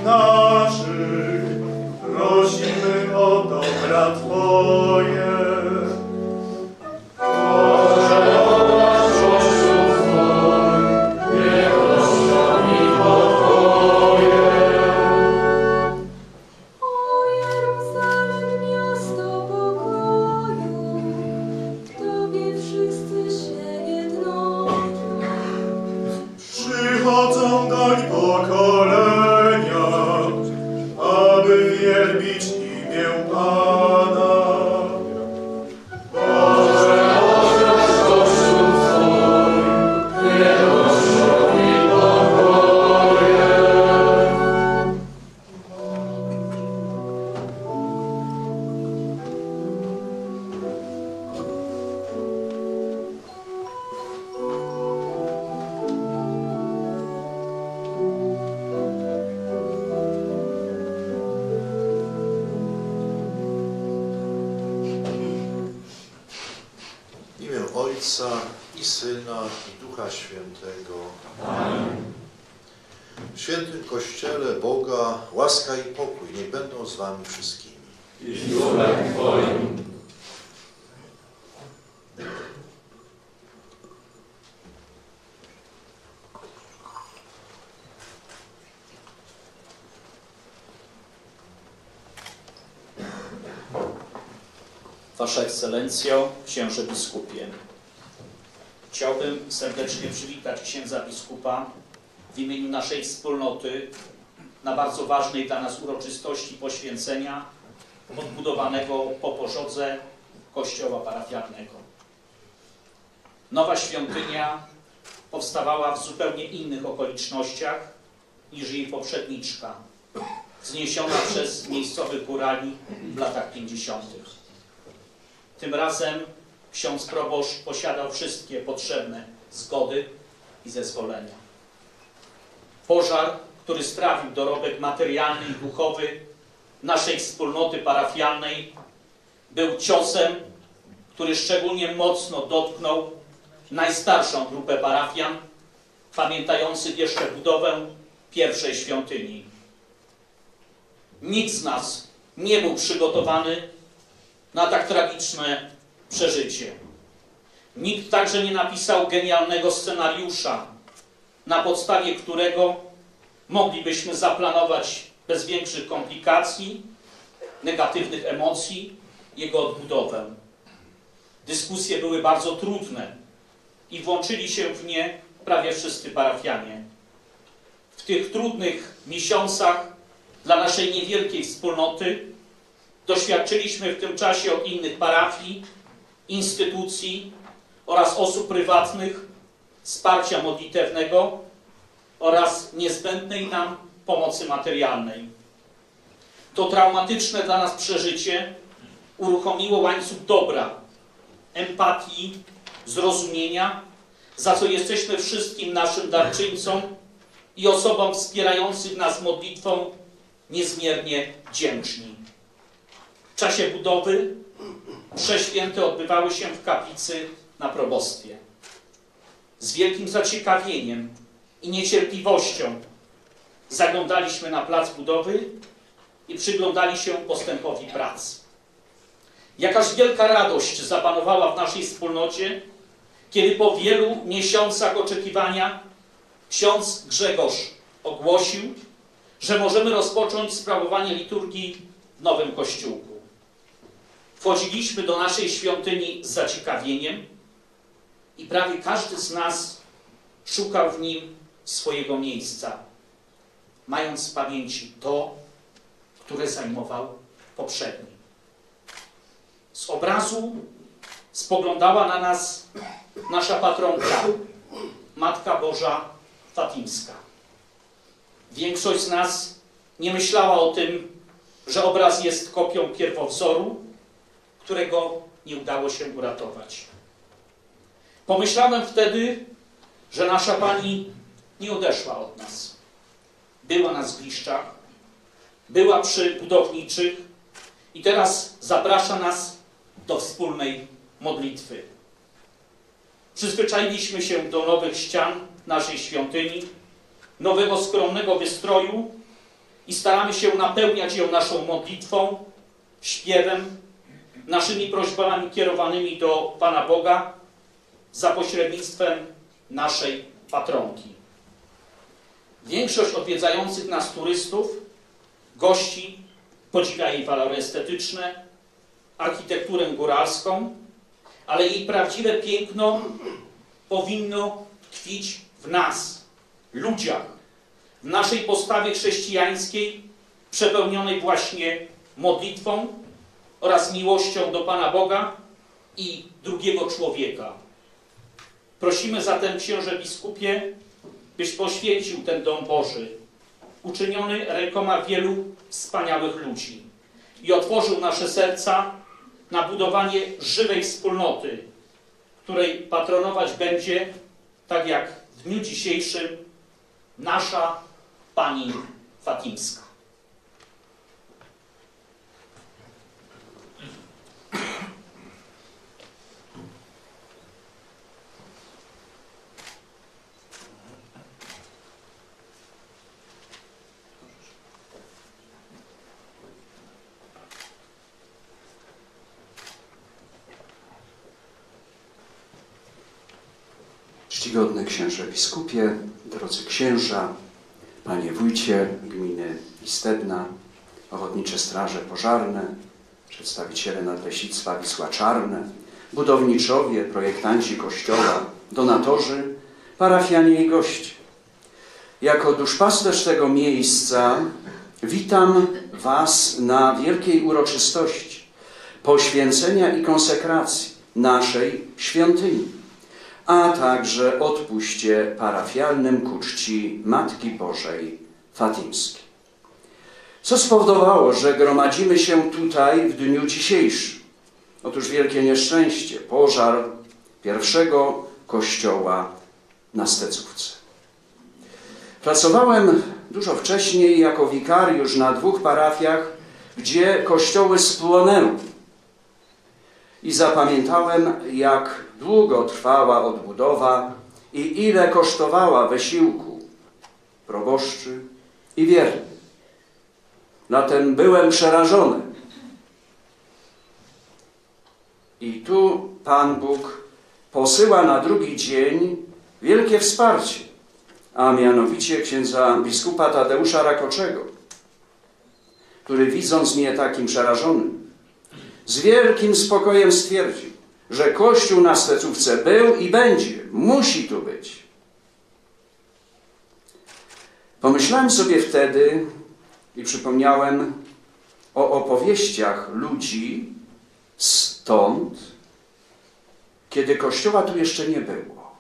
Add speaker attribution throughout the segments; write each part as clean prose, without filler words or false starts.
Speaker 1: naszych, prosimy o dobra Twoje. Przychodzą doń pokolenia, aby wielbić imię Pana. Boże, odnoś Kościół Twój, wielością i pokojem.
Speaker 2: W imię Ojca i Syna i Ducha Świętego.
Speaker 3: Amen.
Speaker 2: W świętym Kościele Boga łaska i pokój niech będą z wami wszystkimi.
Speaker 3: I z duchem Twoim.
Speaker 4: Wasza Ekscelencjo, księże biskupie, chciałbym serdecznie przywitać księdza biskupa w imieniu naszej wspólnoty na bardzo ważnej dla nas uroczystości poświęcenia odbudowanego po pożodze kościoła parafialnego. Nowa świątynia powstawała w zupełnie innych okolicznościach niż jej poprzedniczka, wzniesiona przez miejscowych górali w latach 50. Tym razem ksiądz proboszcz posiadał wszystkie potrzebne zgody i zezwolenia. Pożar, który strawił dorobek materialny i duchowy naszej wspólnoty parafialnej, był ciosem, który szczególnie mocno dotknął najstarszą grupę parafian, pamiętających jeszcze budowę pierwszej świątyni. Nikt z nas nie był przygotowany na tak tragiczne przeżycie. Nikt także nie napisał genialnego scenariusza, na podstawie którego moglibyśmy zaplanować bez większych komplikacji, negatywnych emocji jego odbudowę. Dyskusje były bardzo trudne i włączyli się w nie prawie wszyscy parafianie. W tych trudnych miesiącach dla naszej niewielkiej wspólnoty doświadczyliśmy w tym czasie od innych parafii, instytucji oraz osób prywatnych wsparcia modlitewnego oraz niezbędnej nam pomocy materialnej. To traumatyczne dla nas przeżycie uruchomiło łańcuch dobra, empatii, zrozumienia, za co jesteśmy wszystkim naszym darczyńcom i osobom wspierających nas modlitwą niezmiernie wdzięczni. W czasie budowy msze święte odbywały się w kaplicy na probostwie. Z wielkim zaciekawieniem i niecierpliwością zaglądaliśmy na plac budowy i przyglądali się postępowi prac. Jakaż wielka radość zapanowała w naszej wspólnocie, kiedy po wielu miesiącach oczekiwania ksiądz Grzegorz ogłosił, że możemy rozpocząć sprawowanie liturgii w nowym kościółku. Wchodziliśmy do naszej świątyni z zaciekawieniem i prawie każdy z nas szukał w nim swojego miejsca, mając w pamięci to, które zajmował poprzedni. Z obrazu spoglądała na nas nasza patronka, Matka Boża Fatimska. Większość z nas nie myślała o tym, że obraz jest kopią pierwowzoru, którego nie udało się uratować. Pomyślałem wtedy, że nasza Pani nie odeszła od nas. Była na zgliszczach, była przy budowniczych i teraz zaprasza nas do wspólnej modlitwy. Przyzwyczailiśmy się do nowych ścian naszej świątyni, nowego skromnego wystroju i staramy się napełniać ją naszą modlitwą, śpiewem, naszymi prośbami kierowanymi do Pana Boga za pośrednictwem naszej patronki. Większość odwiedzających nas turystów, gości podziwia jej walory estetyczne, architekturę góralską, ale jej prawdziwe piękno powinno tkwić w nas, ludziach, w naszej postawie chrześcijańskiej, przepełnionej właśnie modlitwą oraz miłością do Pana Boga i drugiego człowieka. Prosimy zatem, księże biskupie, byś poświęcił ten dom Boży, uczyniony rękoma wielu wspaniałych ludzi i otworzył nasze serca na budowanie żywej wspólnoty, której patronować będzie, tak jak w dniu dzisiejszym, nasza Pani Fatimska.
Speaker 5: Czcigodny księże biskupie, drodzy księża, panie wójcie gminy Istebna, ochotnicze straże pożarne, przedstawiciele Nadleśnictwa Wisła Czarne, budowniczowie, projektanci kościoła, donatorzy, parafianie i goście. Jako duszpasterz tego miejsca witam was na wielkiej uroczystości poświęcenia i konsekracji naszej świątyni, a także odpuście parafialnym ku czci Matki Bożej Fatimskiej. Co spowodowało, że gromadzimy się tutaj w dniu dzisiejszym? Otóż wielkie nieszczęście, pożar pierwszego kościoła na Stecówce. Pracowałem dużo wcześniej jako wikariusz na 2 parafiach, gdzie kościoły spłonęły. I zapamiętałem, jak długo trwała odbudowa i ile kosztowała wysiłku proboszczy i wiernych. Zatem byłem przerażony. I tu Pan Bóg posyła na drugi dzień wielkie wsparcie, a mianowicie księdza biskupa Tadeusza Rakoczego, który widząc mnie takim przerażonym, z wielkim spokojem stwierdził, że Kościół na Stecówce był i będzie, musi tu być. Pomyślałem sobie wtedy i przypomniałem o opowieściach ludzi stąd, kiedy Kościoła tu jeszcze nie było.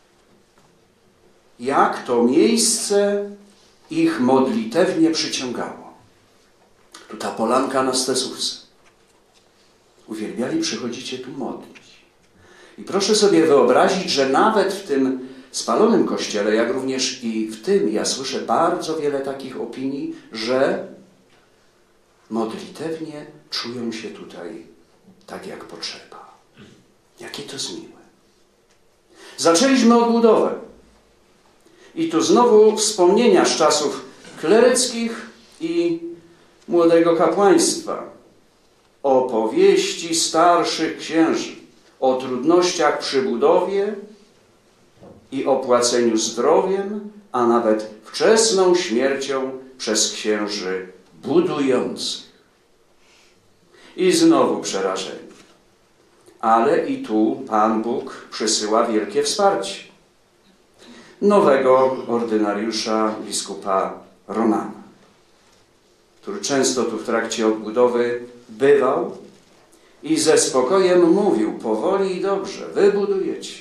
Speaker 5: Jak to miejsce ich modlitewnie przyciągało. Tu ta polanka na Stecówce. Uwielbiali przychodzić się tu modlić. I proszę sobie wyobrazić, że nawet w tym spalonym kościele, jak również i w tym, ja słyszę bardzo wiele takich opinii, że modlitewnie czują się tutaj tak, jak potrzeba. Jakie to jest miłe. Zaczęliśmy odbudowę. I tu znowu wspomnienia z czasów kleryckich i młodego kapłaństwa. Opowieści starszych księży o trudnościach przy budowie i opłaceniu zdrowiem, a nawet wczesną śmiercią przez księży budujących. I znowu przerażenie. Ale i tu Pan Bóg przysyła wielkie wsparcie. Nowego ordynariusza biskupa Romana, który często tu w trakcie odbudowy bywał i ze spokojem mówił, powoli i dobrze, wy budujecie.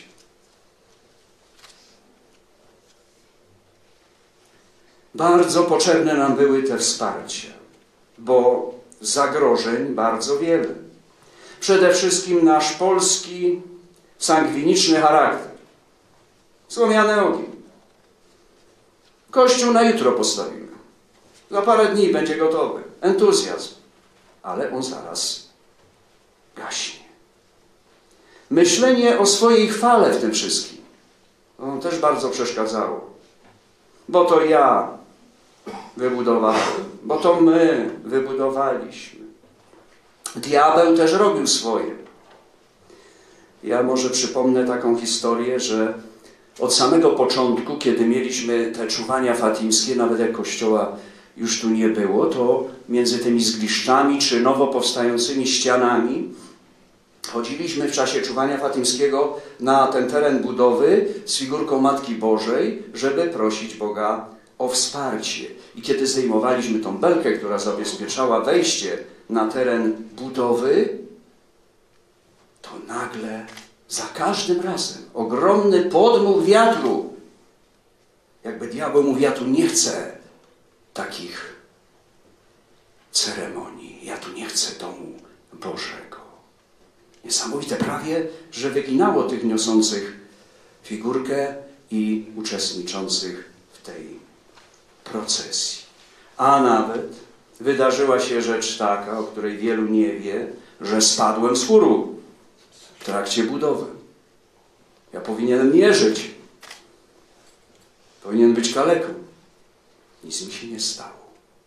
Speaker 5: Bardzo potrzebne nam były te wsparcia, bo zagrożeń bardzo wiele. Przede wszystkim nasz polski, sangwiniczny charakter. Słomiany ogień. Kościół na jutro postawimy. Za parę dni będzie gotowy. Entuzjazm. Ale on zaraz gaśnie. Myślenie o swojej chwale w tym wszystkim. To też bardzo przeszkadzało. Bo to ja wybudowały, bo to my wybudowaliśmy. Diabeł też robił swoje. Ja może przypomnę taką historię, że od samego początku, kiedy mieliśmy te czuwania fatimskie, nawet jak kościoła już tu nie było, to między tymi zgliszczami czy nowo powstającymi ścianami chodziliśmy w czasie czuwania fatimskiego na ten teren budowy z figurką Matki Bożej, żeby prosić Boga o wsparcie. I kiedy zdejmowaliśmy tą belkę, która zabezpieczała wejście na teren budowy, to nagle za każdym razem ogromny podmuch wiatru. Jakby diabeł mówił: ja tu nie chcę takich ceremonii, ja tu nie chcę domu Bożego. Niesamowite, prawie że wyginało tych niosących figurkę i uczestniczących w tej procesji. A nawet wydarzyła się rzecz taka, o której wielu nie wie, że spadłem z chóru w trakcie budowy. Ja powinienem nie żyć. Powinien być kaleką. Nic mi się nie stało.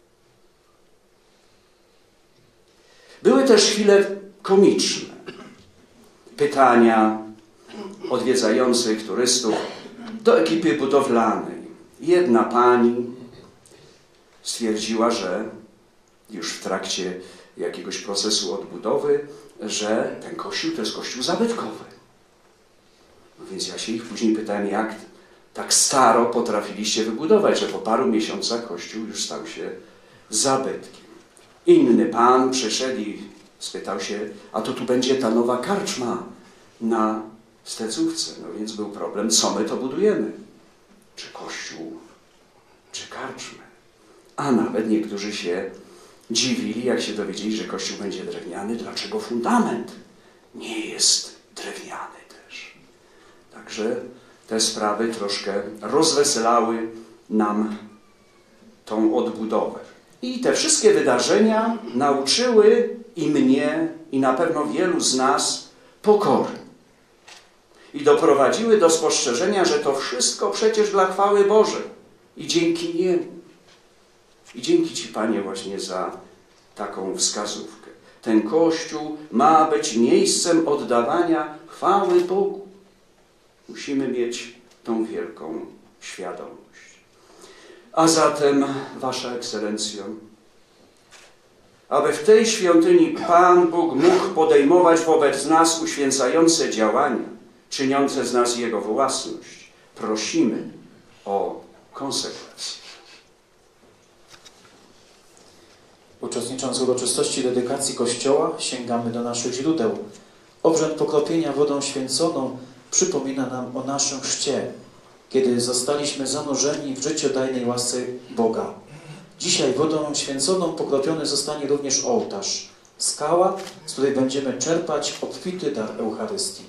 Speaker 5: Były też chwile komiczne. Pytania odwiedzających turystów do ekipy budowlanej. Jedna pani stwierdziła, że już w trakcie jakiegoś procesu odbudowy, że ten kościół to jest kościół zabytkowy. No więc ja się ich później pytałem, jak tak staro potrafiliście wybudować, że po paru miesiącach kościół już stał się zabytkiem. Inny pan przyszedł i spytał się, a to tu będzie ta nowa karczma na Stecówce. No więc był problem, co my to budujemy? Czy kościół, czy karczmę? A nawet niektórzy się dziwili, jak się dowiedzieli, że kościół będzie drewniany, dlaczego fundament nie jest drewniany też. Także te sprawy troszkę rozweselały nam tą odbudowę. I te wszystkie wydarzenia nauczyły i mnie, i na pewno wielu z nas pokory. I doprowadziły do spostrzeżenia, że to wszystko przecież dla chwały Bożej. I dzięki Niemu. I dzięki Ci, Panie, właśnie za taką wskazówkę. Ten Kościół ma być miejscem oddawania chwały Bogu. Musimy mieć tą wielką świadomość. A zatem, Wasza Ekscelencjo, aby w tej świątyni Pan Bóg mógł podejmować wobec nas uświęcające działania, czyniące z nas Jego własność, prosimy o konsekwencje.
Speaker 6: Uczestnicząc w uroczystości dedykacji Kościoła, sięgamy do naszych źródeł. Obrzęd pokropienia wodą święconą przypomina nam o naszym chrzcie, kiedy zostaliśmy zanurzeni w życiodajnej łasce Boga. Dzisiaj wodą święconą pokropiony zostanie również ołtarz, skała, z której będziemy czerpać obfity dar Eucharystii.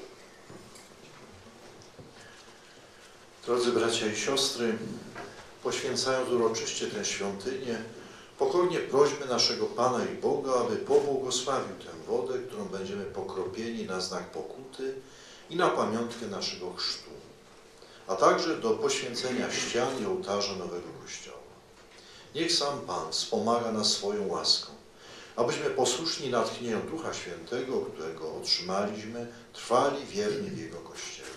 Speaker 2: Drodzy bracia i siostry, poświęcając uroczyście tę świątynię, pokornie prośmy naszego Pana i Boga, aby pobłogosławił tę wodę, którą będziemy pokropieni na znak pokuty i na pamiątkę naszego chrztu, a także do poświęcenia ścian i ołtarza nowego Kościoła. Niech sam Pan wspomaga nas swoją łaską, abyśmy posłuszni natchnieniu Ducha Świętego, którego otrzymaliśmy, trwali wiernie w Jego Kościele.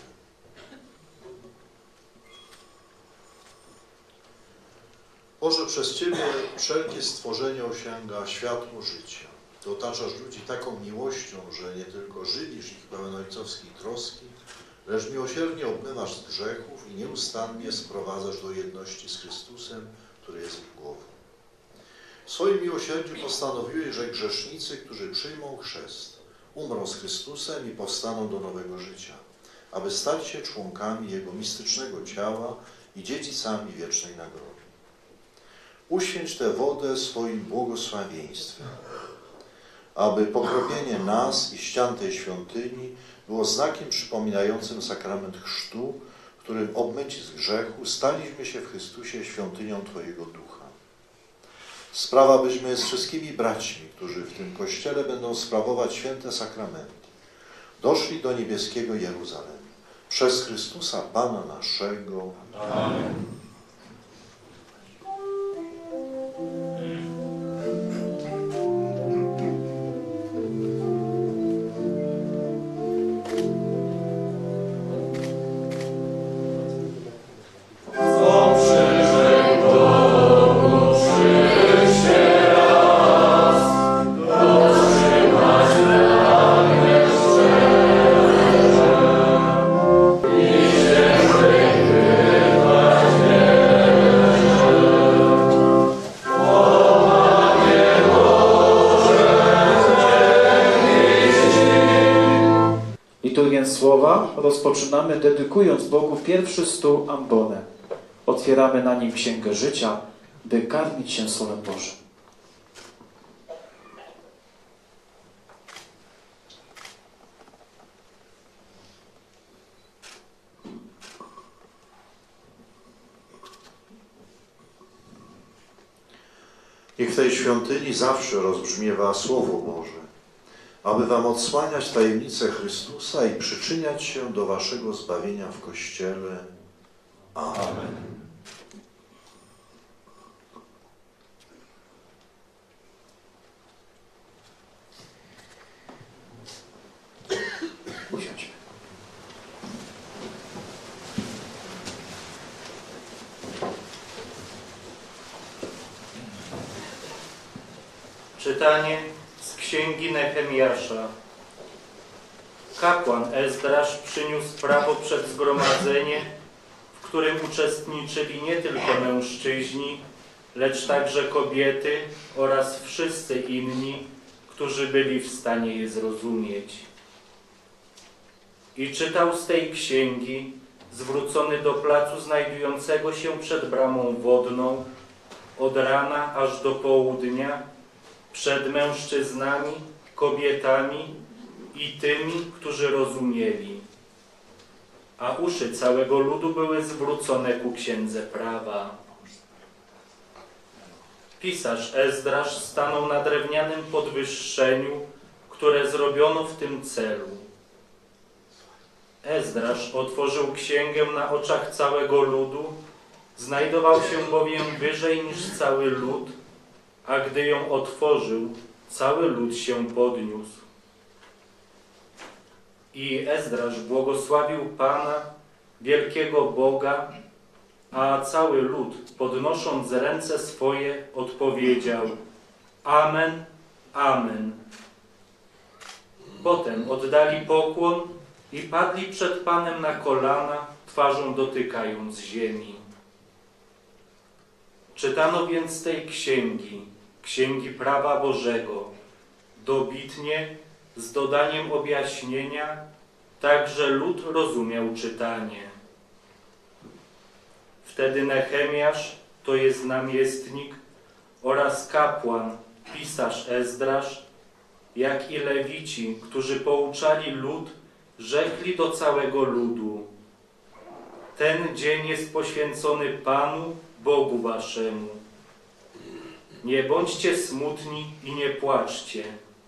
Speaker 2: Boże, przez Ciebie wszelkie stworzenie osiąga światło życia. Ty otaczasz ludzi taką miłością, że nie tylko żywisz ich pełen ojcowskiej troski, lecz miłosiernie obmywasz z grzechów i nieustannie sprowadzasz do jedności z Chrystusem, który jest ich głową. W swoim miłosierdziu postanowiłeś, że grzesznicy, którzy przyjmą chrzest, umrą z Chrystusem i powstaną do nowego życia, aby stać się członkami Jego mistycznego ciała i dziedzicami wiecznej nagrody. Uświęć tę wodę swoim błogosławieństwem, aby pokropienie nas i ścian tej świątyni było znakiem przypominającym sakrament chrztu, którym obmyci z grzechu staliśmy się w Chrystusie świątynią Twojego Ducha. Sprawa, byśmy z wszystkimi braćmi, którzy w tym Kościele będą sprawować święte sakramenty, doszli do niebieskiego Jeruzalem. Przez Chrystusa Pana naszego.
Speaker 3: Amen.
Speaker 6: słowa rozpoczynamy dedykując Bogu pierwszy stół ambonę. Otwieramy na nim Księgę Życia, by karmić się Słowem Bożym.
Speaker 2: Niech w tej świątyni zawsze rozbrzmiewa Słowo Boże, aby wam odsłaniać tajemnicę Chrystusa i przyczyniać się do waszego zbawienia w Kościele. Amen.
Speaker 6: Usiądźmy.
Speaker 7: Czytanie z Księgi Nehemiasza. Kapłan Ezdrasz przyniósł prawo przed zgromadzenie, w którym uczestniczyli nie tylko mężczyźni, lecz także kobiety oraz wszyscy inni, którzy byli w stanie je zrozumieć. I czytał z tej księgi, zwrócony do placu znajdującego się przed bramą wodną, od rana aż do południa, przed mężczyznami, kobietami i tymi, którzy rozumieli. A uszy całego ludu były zwrócone ku Księdze Prawa. Pisarz Ezdrasz stanął na drewnianym podwyższeniu, które zrobiono w tym celu. Ezdrasz otworzył księgę na oczach całego ludu, znajdował się bowiem wyżej niż cały lud, a gdy ją otworzył, cały lud się podniósł. I Ezdrasz błogosławił Pana, wielkiego Boga, a cały lud, podnosząc ręce swoje, odpowiedział: Amen, Amen. Potem oddali pokłon i padli przed Panem na kolana, twarzą dotykając ziemi. Czytano więc z tej księgi prawa Bożego, dobitnie, z dodaniem objaśnienia, tak że lud rozumiał czytanie. Wtedy Nehemiasz, to jest namiestnik, oraz kapłan, pisarz Ezdrasz, jak i lewici, którzy pouczali lud, rzekli do całego ludu: ten dzień jest poświęcony Panu, Bogu waszemu. Nie bądźcie smutni i nie płaczcie.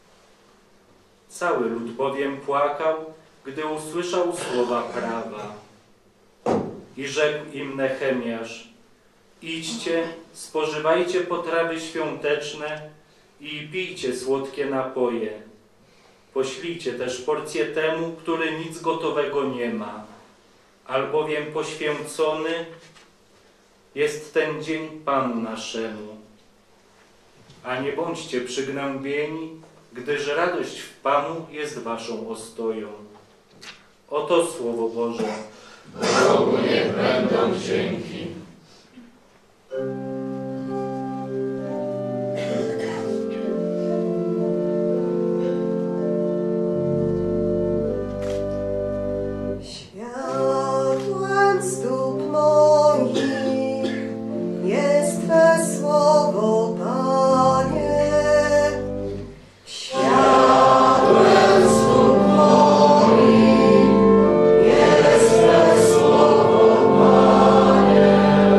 Speaker 7: Cały lud bowiem płakał, gdy usłyszał słowa prawa. I rzekł im Nehemiasz: idźcie, spożywajcie potrawy świąteczne i pijcie słodkie napoje. Poślijcie też porcję temu, który nic gotowego nie ma, albowiem poświęcony jest ten dzień Panu naszemu. A nie bądźcie przygnębieni, gdyż radość w Panu jest waszą ostoją. Oto Słowo Boże.
Speaker 3: Bogu niech będą dzięki.
Speaker 8: Światłem stóp moich jest Twe słowo, Panie. Światłem stóp moich jest Twe słowo, Panie.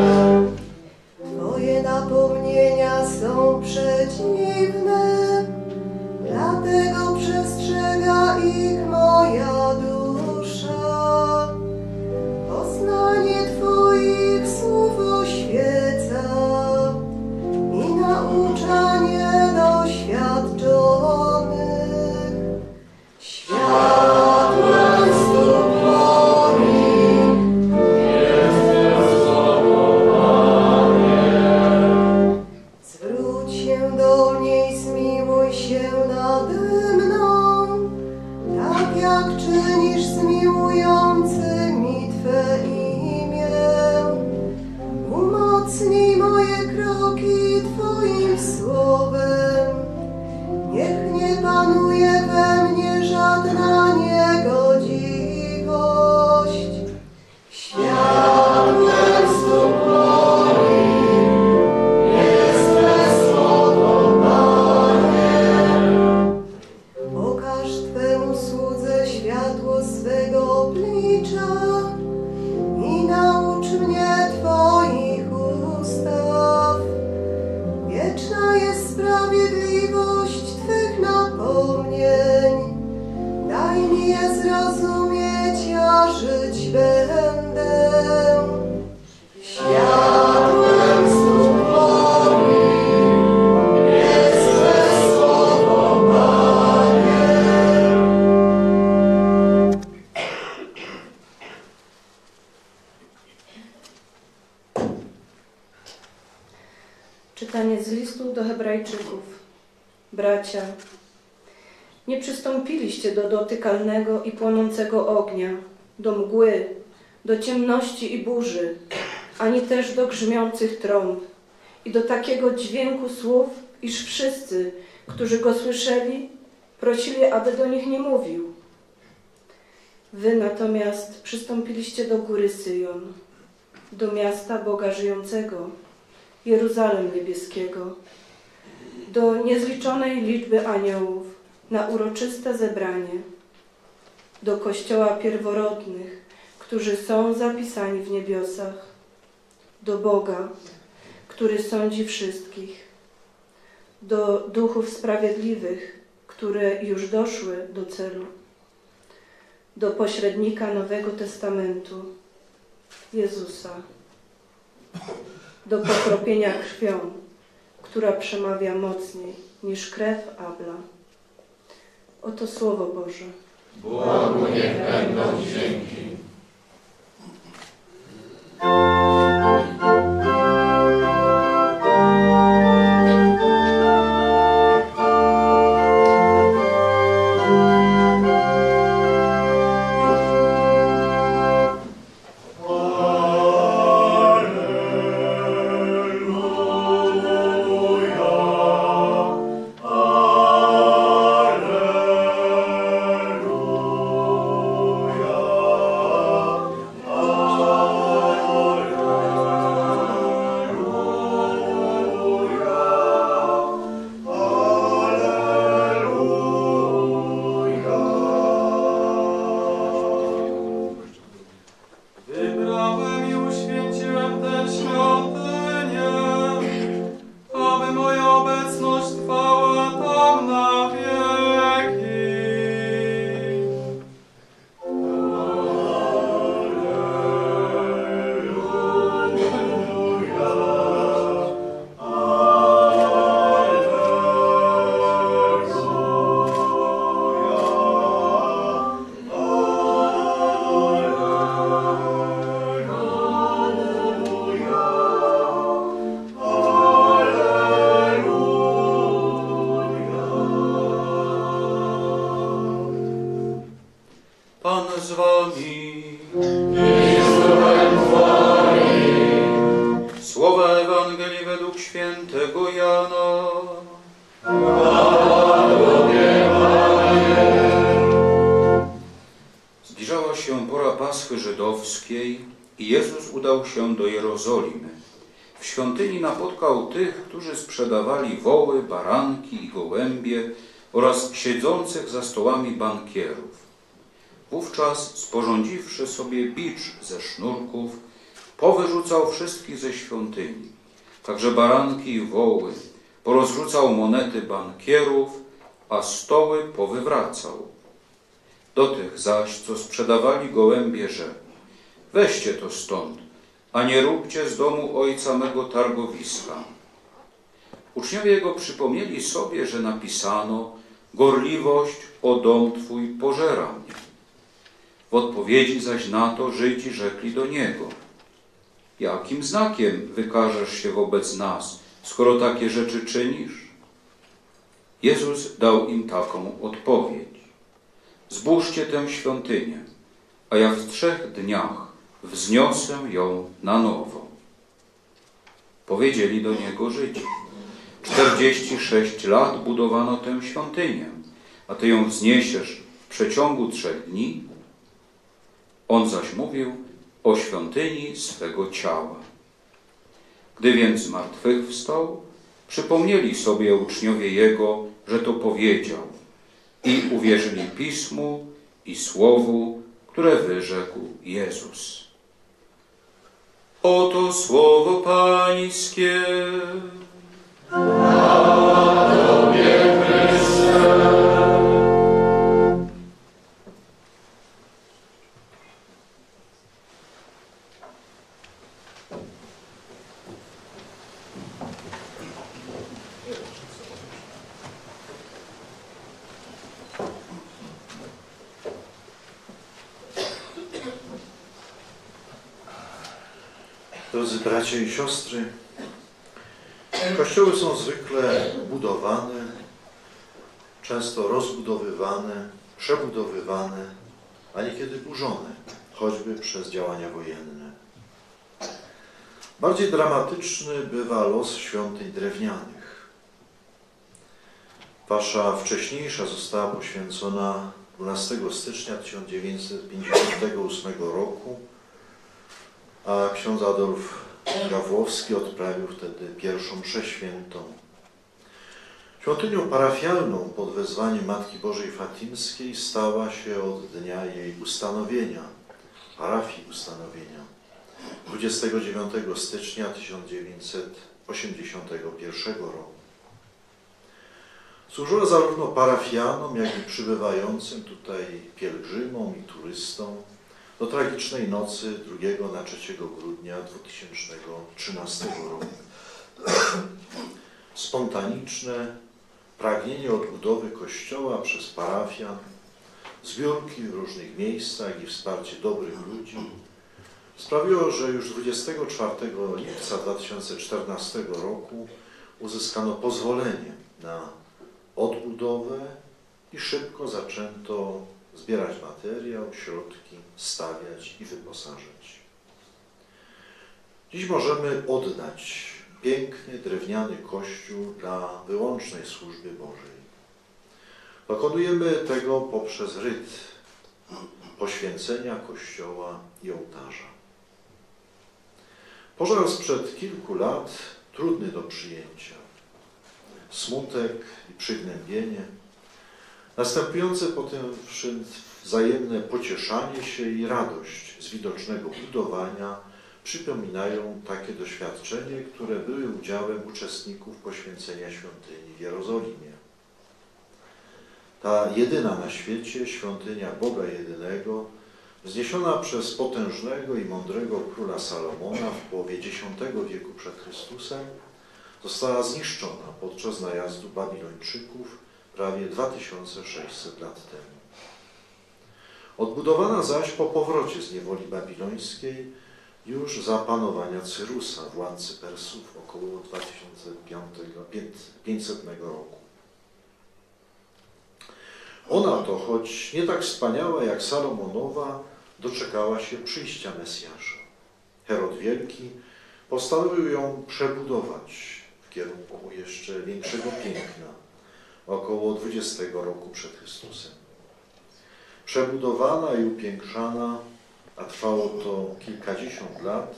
Speaker 9: Czytanie z listu do Hebrajczyków. Bracia, nie przystąpiliście do dotykalnego i płonącego ognia, do mgły, do ciemności i burzy, ani też do grzmiących trąb i do takiego dźwięku słów, iż wszyscy, którzy go słyszeli, prosili, aby do nich nie mówił. Wy natomiast przystąpiliście do góry Syjon, do miasta Boga żyjącego, Jeruzalem niebieskiego, do niezliczonej liczby aniołów, na uroczyste zebranie, do kościoła pierworodnych, którzy są zapisani w niebiosach, do Boga, który sądzi wszystkich, do duchów sprawiedliwych, które już doszły do celu, do pośrednika Nowego Testamentu, Jezusa, do pokropienia krwią, która przemawia mocniej niż krew Abla. Oto Słowo Boże.
Speaker 3: Bogu niech będą dzięki.
Speaker 10: Pan z wami. Słowa Ewangelii według świętego Jana. Zbliżała się pora Paschy żydowskiej i Jezus udał się do Jerozolimy. W świątyni napotkał tych, którzy sprzedawali woły, baranki i gołębie oraz siedzących za stołami bankierów. Wówczas, sporządziwszy sobie bicz ze sznurków, powyrzucał wszystkich ze świątyni, także baranki i woły, porozrzucał monety bankierów, a stoły powywracał. Do tych zaś, co sprzedawali gołębie, rzekł: weźcie to stąd, a nie róbcie z domu ojca mego targowiska. Uczniowie jego przypomnieli sobie, że napisano: gorliwość o dom Twój pożera mnie. W odpowiedzi zaś na to Żydzi rzekli do niego: jakim znakiem wykażesz się wobec nas, skoro takie rzeczy czynisz? Jezus dał im taką odpowiedź: zbóżcie tę świątynię, a ja w 3 dniach wzniosę ją na nowo. Powiedzieli do niego Żydzi: 46 lat budowano tę świątynię, a ty ją wzniesiesz w przeciągu 3 dni? On zaś mówił o świątyni swego ciała. Gdy więc zmartwychwstał, przypomnieli sobie uczniowie Jego, że to powiedział, i uwierzyli Pismu i Słowu, które wyrzekł Jezus. Oto Słowo Pańskie.
Speaker 3: Chwała Tobie, Chryste.
Speaker 2: Drodzy bracia i siostry, Kościoły są zwykle budowane, często rozbudowywane, przebudowywane, a niekiedy burzone, choćby przez działania wojenne. Bardziej dramatyczny bywa los świątyń drewnianych. Wasza wcześniejsza została poświęcona 12 stycznia 1958 roku, a ksiądz Adolf Gawłowski odprawił wtedy pierwszą mszę świętą. Świątynią parafialną pod wezwaniem Matki Bożej Fatimskiej stała się od dnia jej ustanowienia, parafii ustanowienia, 29 stycznia 1981 roku. Służyła zarówno parafianom, jak i przybywającym tutaj pielgrzymom i turystom do tragicznej nocy 2 na 3 grudnia 2013 roku. Spontaniczne pragnienie odbudowy Kościoła przez parafian, zbiórki w różnych miejscach i wsparcie dobrych ludzi sprawiło, że już 24 lipca 2014 roku uzyskano pozwolenie na odbudowę i szybko zaczęto zbierać materiał, środki, stawiać i wyposażyć. Dziś możemy oddać piękny, drewniany kościół dla wyłącznej służby Bożej. Dokonujemy tego poprzez ryt poświęcenia kościoła i ołtarza. Pożar sprzed kilku lat trudny do przyjęcia. Smutek i przygnębienie, następujące potem wzajemne pocieszanie się i radość z widocznego budowania przypominają takie doświadczenie, które były udziałem uczestników poświęcenia świątyni w Jerozolimie. Ta jedyna na świecie świątynia Boga jedynego, wzniesiona przez potężnego i mądrego króla Salomona w połowie X wieku przed Chrystusem, została zniszczona podczas najazdu Babilończyków prawie 2600 lat temu. Odbudowana zaś po powrocie z niewoli babilońskiej już za panowania Cyrusa, władcy Persów, około 2500 roku. Ona to, choć nie tak wspaniała jak Salomonowa, doczekała się przyjścia Mesjasza. Herod Wielki postanowił ją przebudować w kierunku jeszcze większego piękna, około 20 roku przed Chrystusem. Przebudowana i upiększana, a trwało to kilkadziesiąt lat,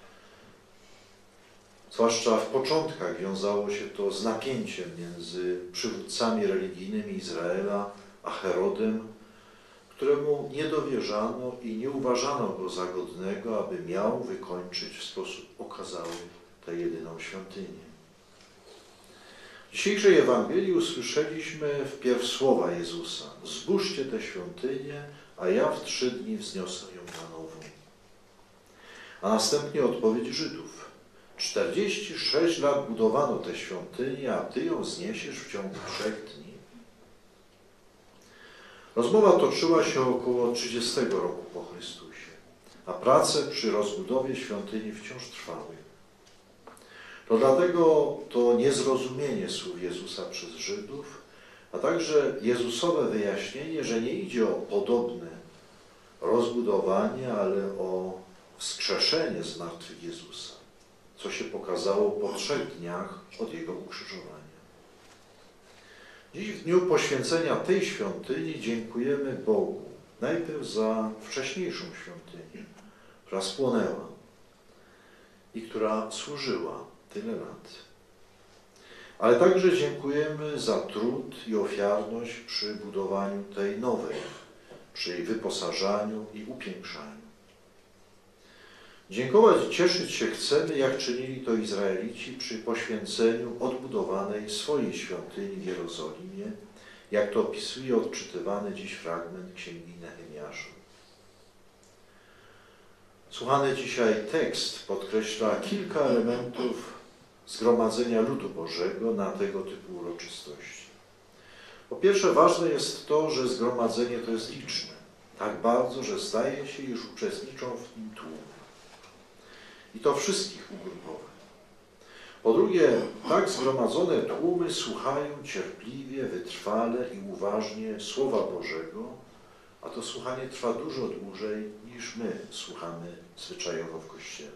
Speaker 2: zwłaszcza w początkach wiązało się to z napięciem między przywódcami religijnymi Izraela a Herodem, któremu nie dowierzano i nie uważano go za godnego, aby miał wykończyć w sposób okazały tę jedyną świątynię. W dzisiejszej Ewangelii usłyszeliśmy wpierw słowa Jezusa: zbóżcie tę świątynię, a ja w 3 dni wzniosę ją na nowo. A następnie odpowiedź Żydów: 46 lat budowano tę świątynię, a Ty ją zniesiesz w ciągu 3 dni. Rozmowa toczyła się około 30 roku po Chrystusie, a prace przy rozbudowie świątyni wciąż trwały. To dlatego to niezrozumienie słów Jezusa przez Żydów, a także Jezusowe wyjaśnienie, że nie idzie o podobne rozbudowanie, ale o wskrzeszenie z martwych Jezusa, co się pokazało po 3 dniach od Jego ukrzyżowania. Dziś w dniu poświęcenia tej świątyni dziękujemy Bogu najpierw za wcześniejszą świątynię, która spłonęła i która służyła tyle lat. Ale także dziękujemy za trud i ofiarność przy budowaniu tej nowej, przy jej wyposażaniu i upiększaniu. Dziękować i cieszyć się chcemy, jak czynili to Izraelici przy poświęceniu odbudowanej swojej świątyni w Jerozolimie, jak to opisuje odczytywany dziś fragment Księgi Nehemiasza. Słuchany dzisiaj tekst podkreśla kilka elementów zgromadzenia ludu Bożego na tego typu uroczystości. Po pierwsze, ważne jest to, że zgromadzenie to jest liczne, tak bardzo, że zdaje się, iż uczestniczą w nim tłumy. I to wszystkich ugrupowań. Po drugie, tak zgromadzone tłumy słuchają cierpliwie, wytrwale i uważnie Słowa Bożego, a to słuchanie trwa dużo dłużej niż my słuchamy zwyczajowo w Kościele.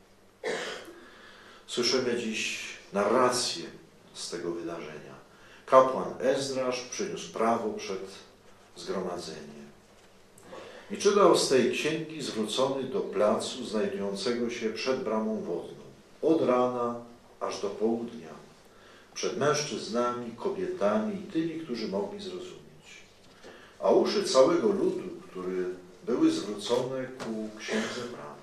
Speaker 2: Słyszymy dziś narrację z tego wydarzenia. Kapłan Ezdrasz przyniósł prawo przed zgromadzeniem i czytał z tej księgi zwrócony do placu znajdującego się przed bramą wodną, od rana aż do południa, przed mężczyznami, kobietami i tymi, którzy mogli zrozumieć. A uszy całego ludu, które były zwrócone ku księdze brama.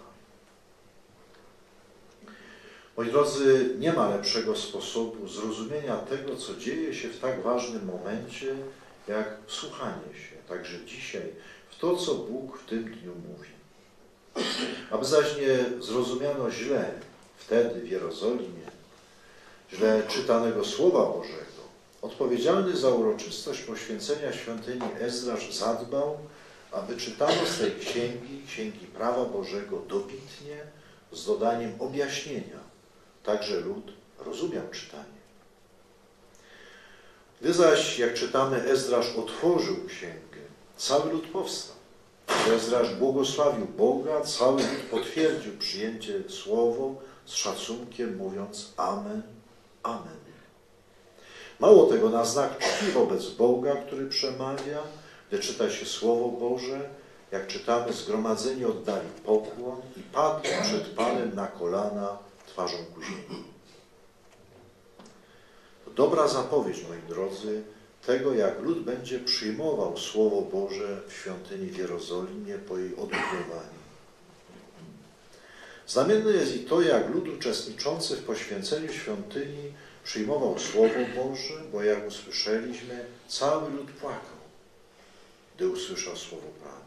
Speaker 2: Moi drodzy, nie ma lepszego sposobu zrozumienia tego, co dzieje się w tak ważnym momencie, jak wsłuchanie się, także dzisiaj, w to, co Bóg w tym dniu mówi. Aby zaś nie zrozumiano źle wtedy w Jerozolimie, źle czytanego Słowa Bożego, odpowiedzialny za uroczystość poświęcenia świątyni Ezdrasz zadbał, aby czytano z tej księgi prawa Bożego dobitnie, z dodaniem objaśnienia, także lud rozumiał czytanie. Gdy zaś, jak czytamy, Ezdrasz otworzył księgę, cały lud powstał. Gdy Ezdrasz błogosławił Boga, cały lud potwierdził przyjęcie słowo z szacunkiem, mówiąc Amen, Amen. Mało tego, na znak czci wobec Boga, który przemawia, gdy czyta się Słowo Boże, jak czytamy, zgromadzeni oddali pokłon i padli przed Panem na kolana twarzą ku ziemi. To dobra zapowiedź, moi drodzy, tego, jak lud będzie przyjmował Słowo Boże w świątyni w Jerozolimie po jej odbudowaniu. Znamienne jest i to, jak lud uczestniczący w poświęceniu świątyni przyjmował Słowo Boże, bo jak usłyszeliśmy, cały lud płakał, gdy usłyszał Słowo Pana.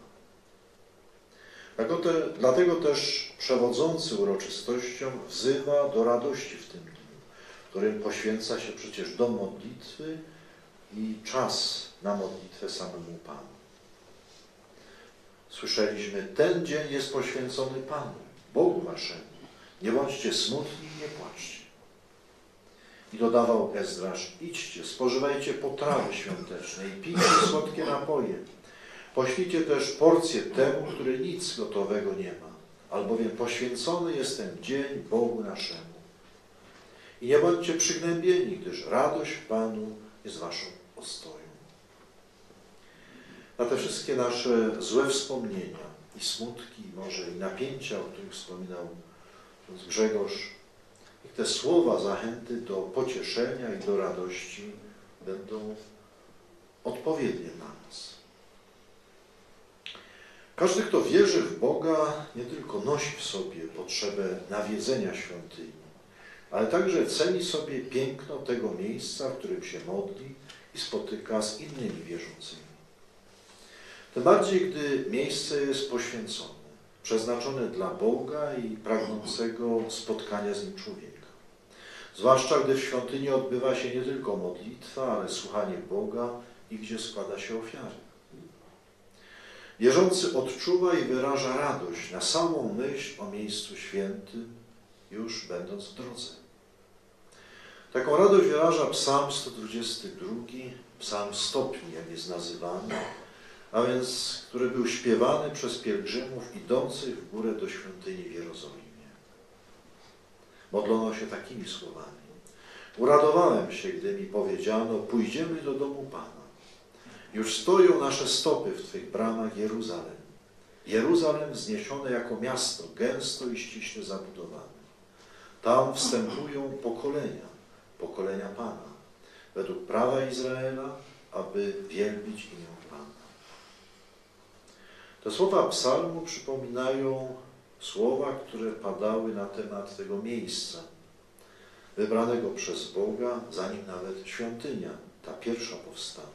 Speaker 2: Dlatego też przewodzący uroczystością wzywa do radości w tym dniu, w którym poświęca się przecież do modlitwy i czas na modlitwę samemu Panu. Słyszeliśmy, ten dzień jest poświęcony Panu, Bogu waszemu. Nie bądźcie smutni i nie płaczcie. I dodawał Ezdrasz, idźcie, spożywajcie potrawy świąteczne i pijcie słodkie napoje. Poślijcie też porcję temu, który nic gotowego nie ma, albowiem poświęcony jest ten dzień Bogu naszemu. I nie bądźcie przygnębieni, gdyż radość w Panu jest waszą ostoją. Na te wszystkie nasze złe wspomnienia i smutki, może i napięcia, o których wspominał Grzegorz, niech te słowa zachęty do pocieszenia i do radości będą odpowiednie dla nas. Każdy, kto wierzy w Boga, nie tylko nosi w sobie potrzebę nawiedzenia świątyni, ale także ceni sobie piękno tego miejsca, w którym się modli i spotyka z innymi wierzącymi. Tym bardziej, gdy miejsce jest poświęcone, przeznaczone dla Boga i pragnącego spotkania z Nim człowieka. Zwłaszcza, gdy w świątyni odbywa się nie tylko modlitwa, ale słuchanie Boga i gdzie składa się ofiary. Wierzący odczuwa i wyraża radość na samą myśl o miejscu świętym, już będąc w drodze. Taką radość wyraża Psalm 122, Psalm stopni, jak jest nazywany, a więc, który był śpiewany przez pielgrzymów idących w górę do świątyni w Jerozolimie. Modlono się takimi słowami. Uradowałem się, gdy mi powiedziano, pójdziemy do domu Pana. Już stoją nasze stopy w Twych bramach, Jeruzalem. Jeruzalem wzniesione jako miasto, gęsto i ściśle zabudowane. Tam wstępują pokolenia Pana, według prawa Izraela, aby wielbić imię Pana. Te słowa psalmu przypominają słowa, które padały na temat tego miejsca, wybranego przez Boga, zanim nawet świątynia, ta pierwsza powstała.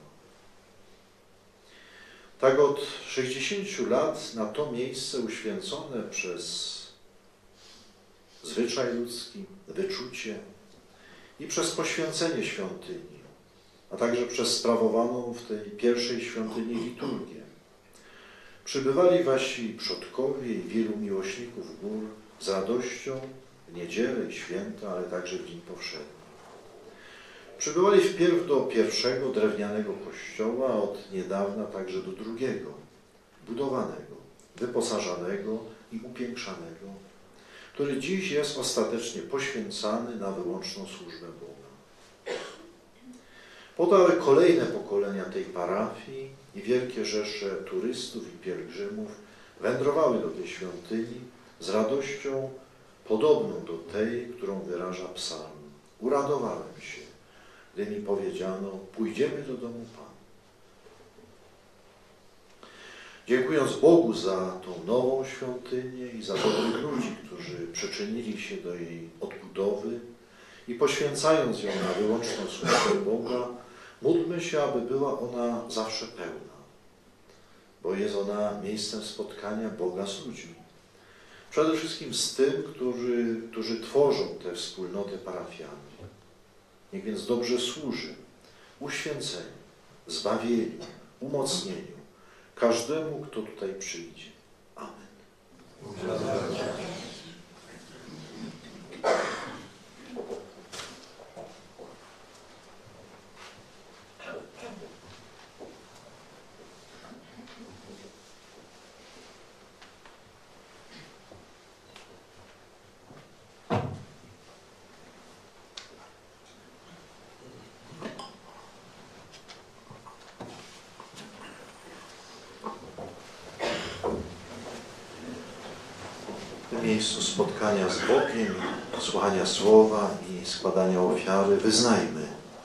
Speaker 2: Tak od 60 lat na to miejsce uświęcone przez zwyczaj ludzki, wyczucie i przez poświęcenie świątyni, a także przez sprawowaną w tej pierwszej świątyni liturgię, przybywali wasi przodkowie i wielu miłośników gór z radością w niedzielę i święta, ale także w dzień powszedni. Przybywali wpierw do pierwszego drewnianego kościoła, a od niedawna także do drugiego, budowanego, wyposażanego i upiększanego, który dziś jest ostatecznie poświęcany na wyłączną służbę Boga. Po to, aby kolejne pokolenia tej parafii i wielkie rzesze turystów i pielgrzymów wędrowały do tej świątyni z radością podobną do tej, którą wyraża psalm. Uradowałem się, gdy mi powiedziano, pójdziemy do domu Pana. Dziękując Bogu za tą nową świątynię i za dobrych ludzi, którzy przyczynili się do jej odbudowy i poświęcając ją na wyłączną służbę Boga, módlmy się, aby była ona zawsze pełna, bo jest ona miejscem spotkania Boga z ludźmi. Przede wszystkim z tym, którzy tworzą te wspólnoty parafialne. Niech więc dobrze służy uświęceniu, zbawieniu, umocnieniu każdemu, kto tutaj przyjdzie. Amen. W miejscu spotkania z Bogiem, słuchania słowa i składania ofiary wyznajmy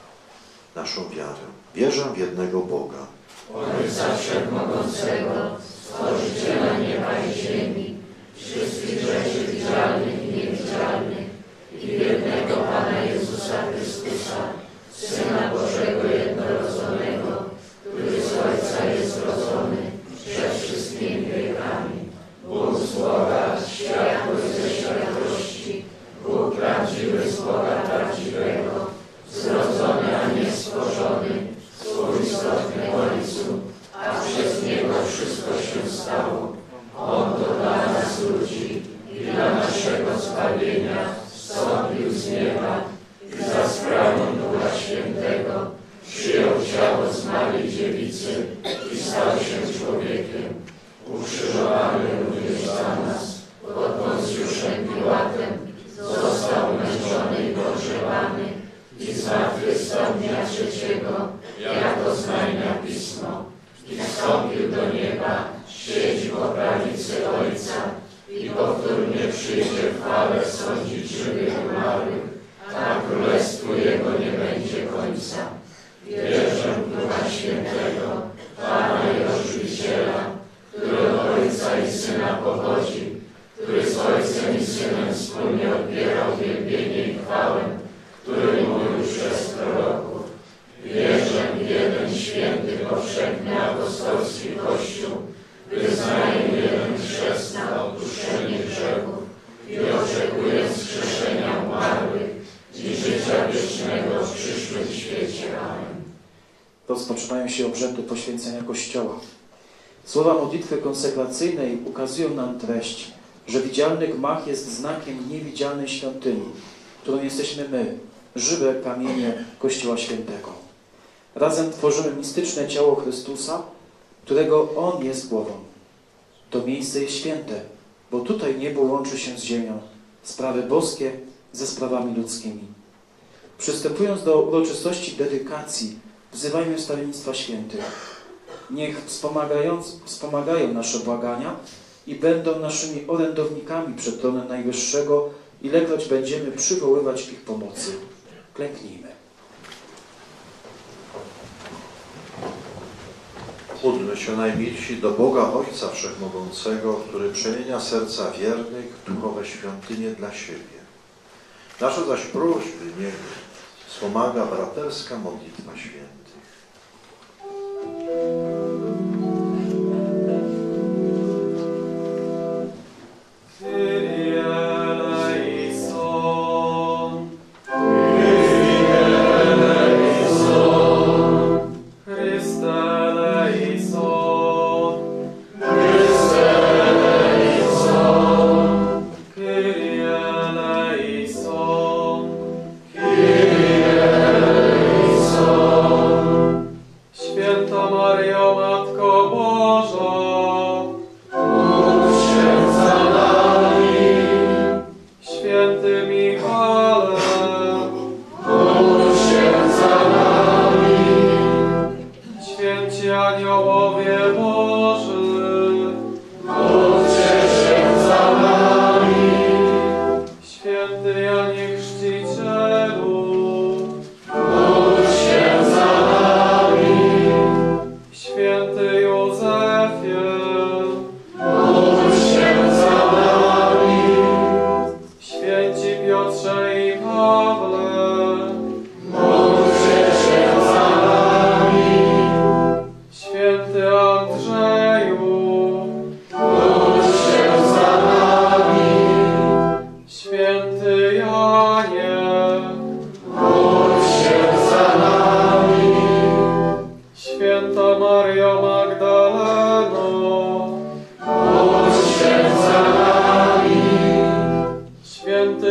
Speaker 2: naszą wiarę. Wierzę w jednego Boga,
Speaker 3: Ojca Wszechmogącego, Stworzyciela nieba i ziemi, wszystkich rzeczy widzialnych i niewidzialnych, i jednego Pana Jezusa Chrystusa, Syna Bożego jednorodzonego, który z Ojca jest rodzony przed wszystkimi wiekami. Bóg z Boga, światłość ze światłości, Bóg prawdziwy z Boga prawdziwego, zrodzony, a nie stworzony, współistotny Ojcu, a przez Niego wszystko się stało. On to dla nas ludzi i dla naszego zbawienia wstąpił z nieba i za sprawą Ducha Świętego przyjął ciało z Maryi Dziewicy i stał się człowiekiem. Ukrzyżowany również za nas pod Poncjuszem Piłatem, został męczony i pogrzebany i zmartwychwstał dnia trzeciego, jak oznajmia Pismo, i wstąpił do nieba, siedzi po prawicy Ojca i powtórnie przyjdzie w chwale sądzić żywych i umarłych, a królestwu Jego nie będzie końca. Wierzę w Ducha Świętego, Pana i Ożywiciela, który od Ojca i Syna pochodzi, który z Ojcem i Synem wspólnie odbierał wielbienie i chwałę, który mówił przez proroków. Wierzę w jeden święty, powszechny apostolski Kościół, wyznaję jeden chrzest na odpuszczenie grzechów i oczekuję wskrzeszenia umarłych i życia wiecznego w przyszłym świecie. Amen.
Speaker 6: Rozpoczynają się obrzędy poświęcenia Kościoła. Słowa modlitwy konsekracyjnej ukazują nam treść, że widzialny gmach jest znakiem niewidzialnej świątyni, którą jesteśmy my, żywe kamienie Kościoła Świętego. Razem tworzymy mistyczne ciało Chrystusa, którego On jest głową. To miejsce jest święte, bo tutaj niebo łączy się z ziemią, sprawy boskie ze sprawami ludzkimi. Przystępując do uroczystości dedykacji, wzywajmy wstawiennictwa świętych. Niech wspomagają nasze błagania i będą naszymi orędownikami przed tronem Najwyższego, ilekroć będziemy przywoływać ich pomocy. Klęknijmy.
Speaker 2: Módlmy się, najmilsi, do Boga Ojca Wszechmogącego, który przemienia serca wiernych w duchowe świątynie dla siebie. Nasze zaś prośby niech wspomaga braterska modlitwa świętych.
Speaker 1: Kyrie eleison.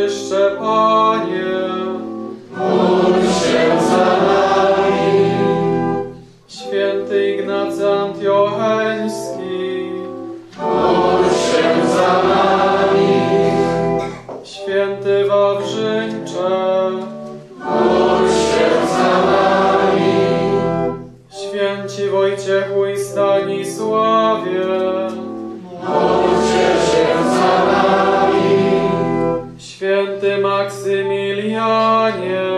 Speaker 1: jeszcze, Panie.
Speaker 3: Módl się za nami.
Speaker 1: Święty Ignacy Antiocheński,
Speaker 3: Módl się za nami.
Speaker 1: Święty Wawrzyńcze,
Speaker 3: Módl się za nami.
Speaker 1: Święci Wojciechu i Stanisławie,
Speaker 3: Módlcie się za nami.
Speaker 1: Święty Maksymilianie,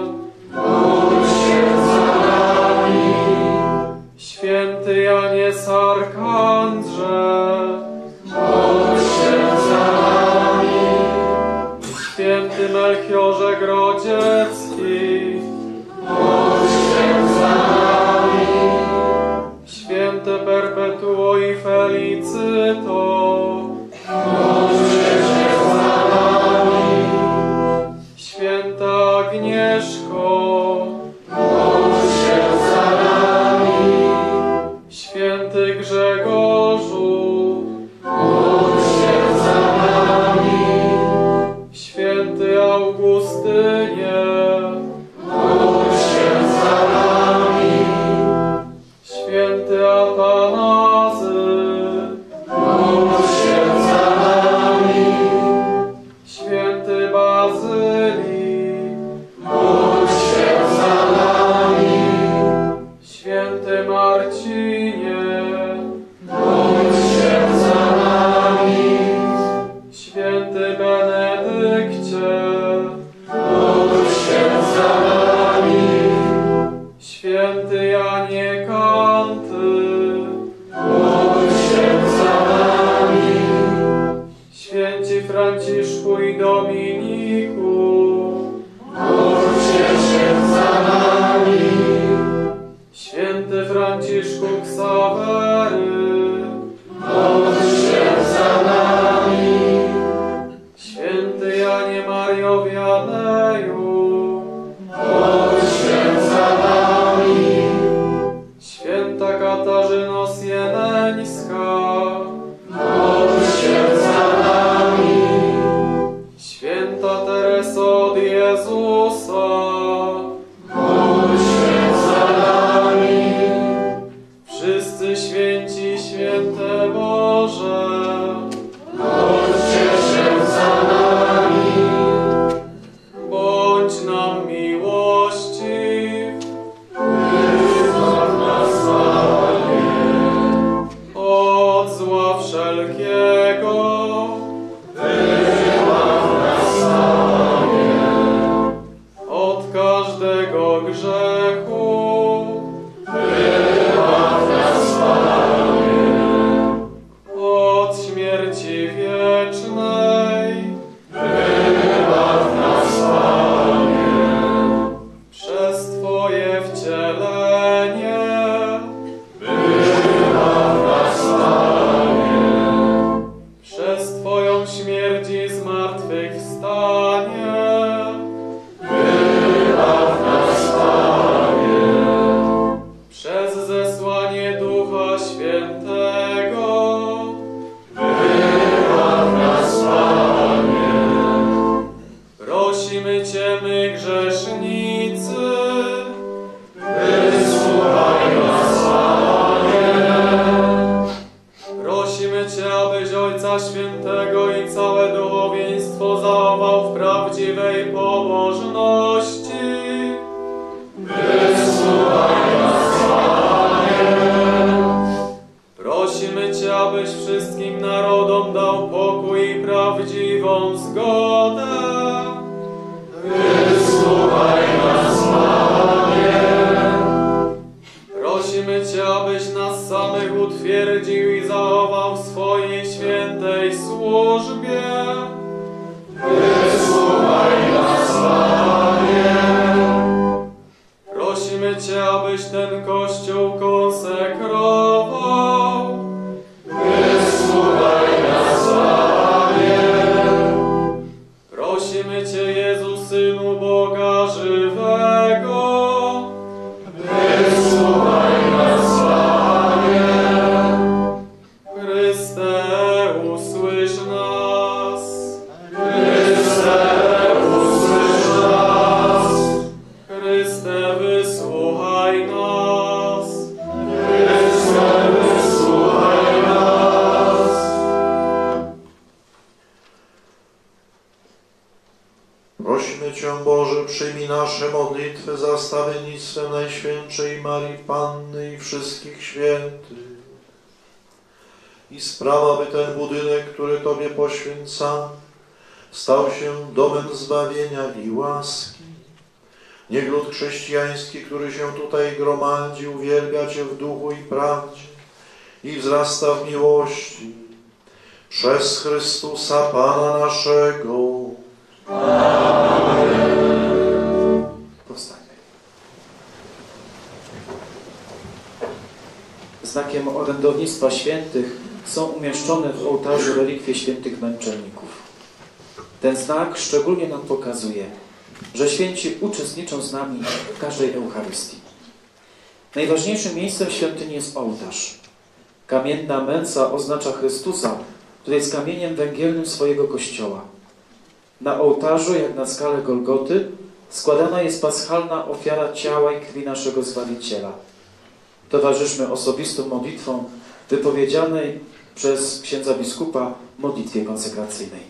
Speaker 3: Módl się za nami.
Speaker 1: Święty Janie z Arkandrze,
Speaker 3: Módl się za nami.
Speaker 1: Święty Melchiorze Grodziecki,
Speaker 3: Módl się za nami.
Speaker 1: Święte Perpetuo i Felicyto,
Speaker 3: Módlcie się za nami.
Speaker 1: Święta Agnieszko,
Speaker 3: Módl się za nami.
Speaker 1: Święty Grzegorzu,
Speaker 3: Módl się za nami.
Speaker 1: Święty Augustynie,
Speaker 3: Módl się za nami.
Speaker 1: Święty Atanazy,
Speaker 3: Módl się za nami.
Speaker 1: Święty Bazylii,
Speaker 3: Módl się za nami.
Speaker 1: Święty Marcinie,
Speaker 3: Módl się za nami.
Speaker 1: Święty Benedykcie,
Speaker 3: Módl się za nami.
Speaker 1: Święty Janie Kanty,
Speaker 3: Módl się za nami.
Speaker 1: Święci Franciszku i Dominiku,
Speaker 3: Módlcie się za nami.
Speaker 1: Święty Franciszku Ksawery,
Speaker 3: Módl się za nami.
Speaker 1: Święty Janie Mario Wianeju,
Speaker 3: Módl się za nami.
Speaker 1: Święta Katarzyno Sieneńska,
Speaker 3: Módl się za nami.
Speaker 1: Święta Tereso od Jezusa,
Speaker 3: Módl się za nami.
Speaker 1: wszyscy święci, święte Boże,
Speaker 3: Módlcie się za nami.
Speaker 1: bądź nam miłościw,
Speaker 3: Wyzbaw nas, Panie.
Speaker 1: od zła wszelkiego,
Speaker 3: Wyzbaw nas, Panie.
Speaker 1: od każdego grzechu,
Speaker 3: Wybaw nas, Panie.
Speaker 1: od śmierci wiecznej,
Speaker 3: Wybaw nas, Panie.
Speaker 1: przez Twoje wcielenie,
Speaker 3: Wybaw nas, Panie.
Speaker 1: przez Twoją śmierć i zmartwychwstanie,
Speaker 3: Wybaw nas, Panie.
Speaker 1: przez zesłanie Ducha Świętego,
Speaker 3: Wybaw nas, Panie.
Speaker 1: prosimy Cię, my grzesznicy,
Speaker 3: Wysłuchaj nas, Panie.
Speaker 1: prosimy Cię, abyś Ojca Świętego i całe duchowieństwo zachował w prawdziwej pobożności.
Speaker 3: Wysłuchaj nas, Panie.
Speaker 1: Prosimy Cię, abyś wszystkim narodom dał pokój i prawdziwą zgodę.
Speaker 3: Wysłuchaj nas, Panie.
Speaker 1: Prosimy Cię, abyś nas samych utwierdził i zachował w swojej świętej służbie.
Speaker 3: Wysłuchaj nas, Panie.
Speaker 1: Prosimy Cię, abyś ten Kościół konsekrował.
Speaker 3: Wysłuchaj nas, Panie.
Speaker 1: Prosimy Cię, Jezu, Synu Boga żywego.
Speaker 3: Wysłuchaj nas, Panie.
Speaker 2: Prosimy Cię, Boże, przyjmij nasze modlitwy za stawiennictwem Najświętszej Marii Panny i wszystkich świętych. I sprawa, by ten budynek, który Tobie poświęcamy, stał się domem zbawienia i łaski. Niech lud chrześcijański, który się tutaj gromadzi, uwielbia Cię w duchu i prawdzie i wzrasta w miłości. Przez Chrystusa Pana naszego.
Speaker 6: Powstańmy. Znakiem orędownictwa świętych są umieszczone w ołtarzu relikwie świętych męczenników. Ten znak szczególnie nam pokazuje, że święci uczestniczą z nami w każdej Eucharystii. Najważniejszym miejscem świątyni jest ołtarz. Kamienna męca oznacza Chrystusa, który jest kamieniem węgielnym swojego Kościoła. Na ołtarzu, jak na skale Golgoty, składana jest paschalna ofiara ciała i krwi naszego Zbawiciela. Towarzyszmy osobistą modlitwą wypowiedzianej przez księdza biskupa modlitwie konsekracyjnej.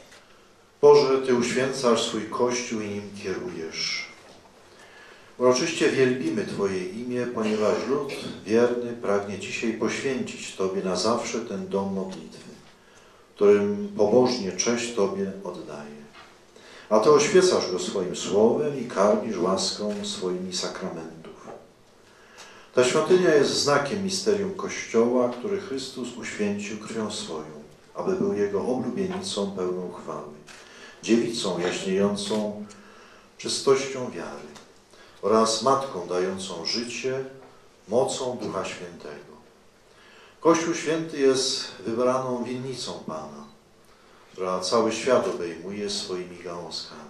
Speaker 2: Boże, Ty uświęcasz swój Kościół i nim kierujesz. Uroczyście wielbimy Twoje imię, ponieważ lud wierny pragnie dzisiaj poświęcić Tobie na zawsze ten dom modlitwy, którym pobożnie cześć Tobie oddaje. A Ty oświecasz go swoim słowem i karmisz łaską swoimi sakramentów. Ta świątynia jest znakiem misterium Kościoła, który Chrystus uświęcił krwią swoją, aby był Jego oblubienicą pełną chwały, dziewicą jaśniejącą czystością wiary oraz matką dającą życie mocą Ducha Świętego. Kościół Święty jest wybraną winnicą Pana, która cały świat obejmuje swoimi gałązkami.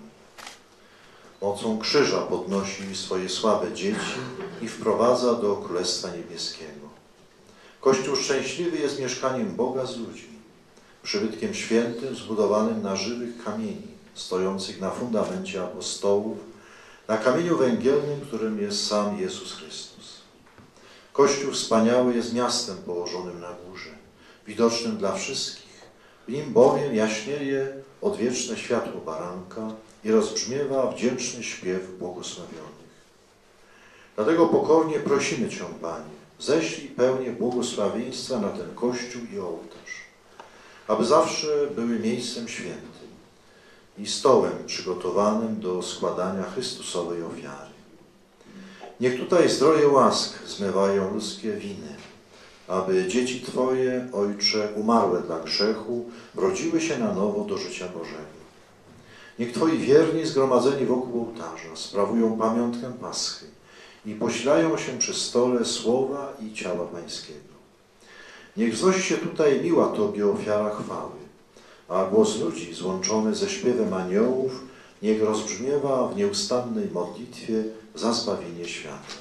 Speaker 2: Mocą krzyża podnosi swoje słabe dzieci i wprowadza do Królestwa Niebieskiego. Kościół szczęśliwy jest mieszkaniem Boga z ludźmi, przybytkiem świętym zbudowanym na żywych kamieni, stojących na fundamencie apostołów, na kamieniu węgielnym, którym jest sam Jezus Chrystus. Kościół wspaniały jest miastem położonym na górze, widocznym dla wszystkich. W nim bowiem jaśnieje odwieczne światło baranka i rozbrzmiewa wdzięczny śpiew błogosławionych. Dlatego pokornie prosimy Cię, Panie, ześlij pełnię błogosławieństwa na ten Kościół i ołtarz, aby zawsze były miejscem świętym i stołem przygotowanym do składania Chrystusowej ofiary. Niech tutaj zdroje łask zmywają ludzkie winy, aby dzieci Twoje, Ojcze, umarłe dla grzechu, rodziły się na nowo do życia Bożego. Niech Twoi wierni zgromadzeni wokół ołtarza sprawują pamiątkę Paschy i posilają się przy stole słowa i ciała Pańskiego. Niech wznosi się tutaj miła Tobie ofiara chwały, a głos ludzi złączony ze śpiewem aniołów niech rozbrzmiewa w nieustannej modlitwie za zbawienie świata.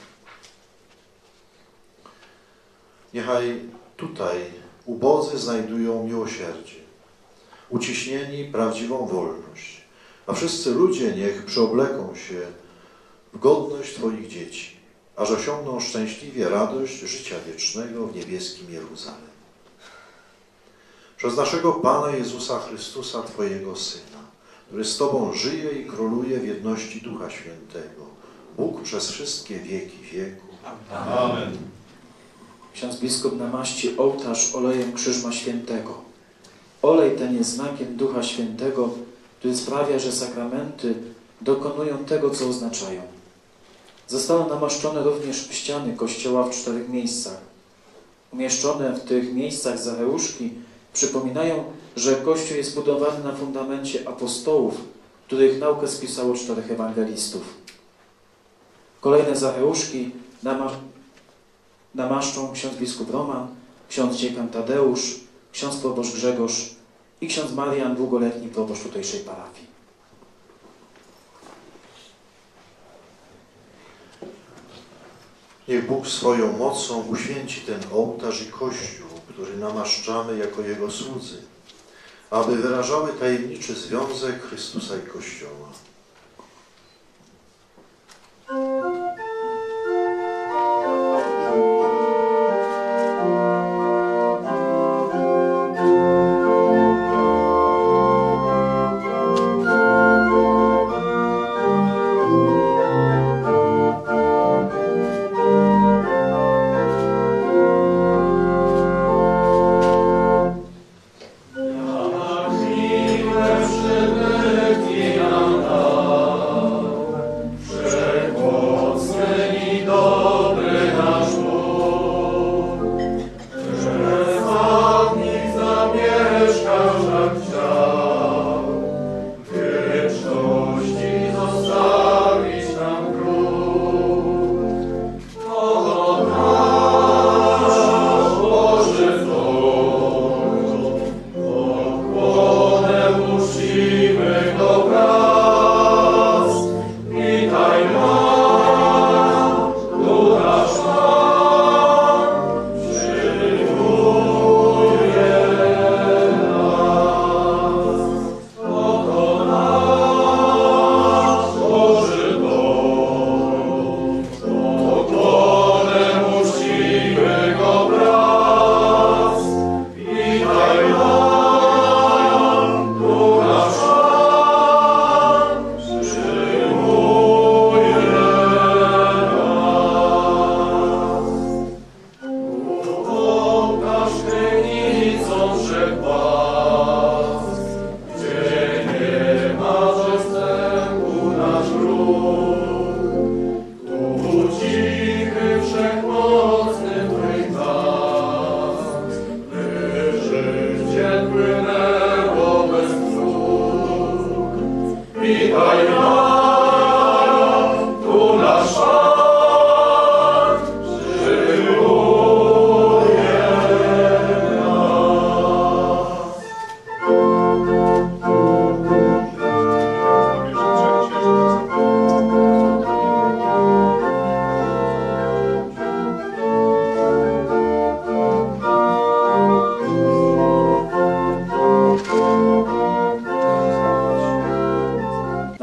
Speaker 2: Niechaj tutaj ubodzy znajdują miłosierdzie, uciśnieni prawdziwą wolność, a wszyscy ludzie niech przyobleką się w godność Twoich dzieci, aż osiągną szczęśliwie radość życia wiecznego w niebieskim Jeruzalem. Przez naszego Pana Jezusa Chrystusa, Twojego Syna, który z Tobą żyje i króluje w jedności Ducha Świętego, Bóg przez wszystkie wieki wieków.
Speaker 1: Amen.
Speaker 6: Ksiądz biskup namaści ołtarz olejem Krzyżma Świętego. Olej ten jest znakiem Ducha Świętego, który sprawia, że sakramenty dokonują tego, co oznaczają. Zostały namaszczone również ściany Kościoła w 4 miejscach. Umieszczone w tych miejscach zacheuszki przypominają, że Kościół jest budowany na fundamencie apostołów, których naukę spisało 4 ewangelistów. Kolejne zacheuszki namaszczą ksiądz biskup Roman, ksiądz dziekan Tadeusz, ksiądz proboszcz Grzegorz i ksiądz Marian, długoletni proboszcz tutejszej parafii.
Speaker 2: Niech Bóg swoją mocą uświęci ten ołtarz i Kościół, który namaszczamy jako Jego słudzy, aby wyrażały tajemniczy związek Chrystusa i Kościoła.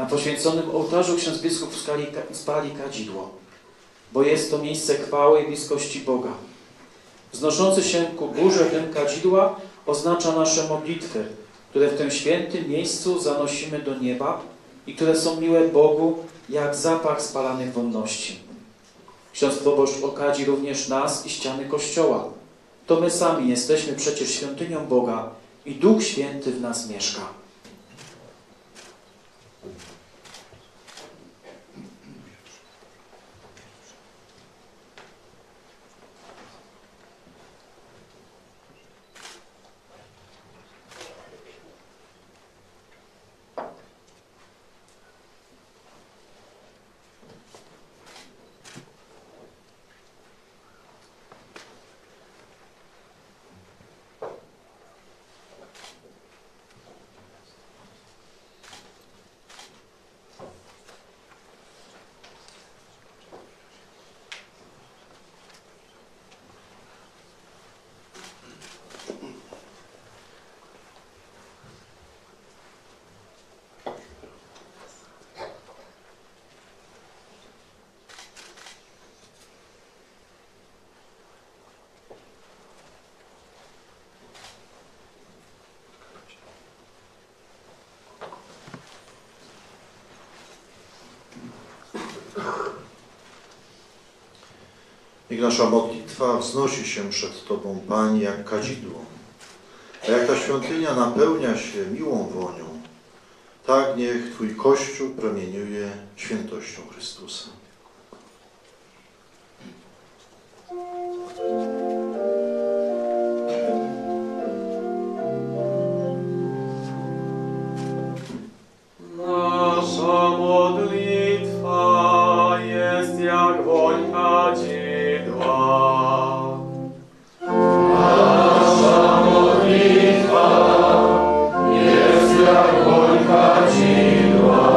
Speaker 6: poświęconym ołtarzu ksiądz biskup spali kadzidło, bo jest to miejsce chwały i bliskości Boga. Wznoszący się ku górze dym kadzidła oznacza nasze modlitwy, które w tym świętym miejscu zanosimy do nieba i które są miłe Bogu jak zapach spalanych wonności. Ksiądz proboszcz okadzi również nas i ściany Kościoła. To my sami jesteśmy przecież świątynią Boga i Duch Święty w nas mieszka.
Speaker 2: Niech nasza modlitwa wznosi się przed Tobą, Pani, jak kadzidło. A jak ta świątynia napełnia się miłą wonią, tak niech Twój Kościół promieniuje świętością Chrystusa.
Speaker 1: Nasza modlitwa jest jak woń kadzidła.
Speaker 3: Nasza modlitwa jest jak woń kadzidła.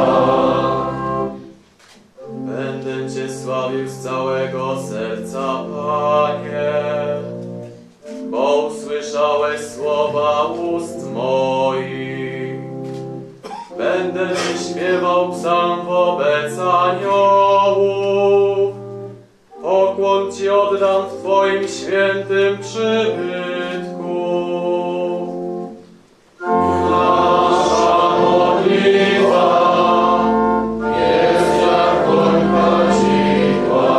Speaker 1: Będę Cię sławił z całego serca, Panie, bo usłyszałeś słowa ust moich. Będę Ci śpiewał psalm wobec aniołów. Pokłon Ci oddam w Twoim świętym przybytku.
Speaker 3: Nasza modlitwa jest jak woń kadzidła.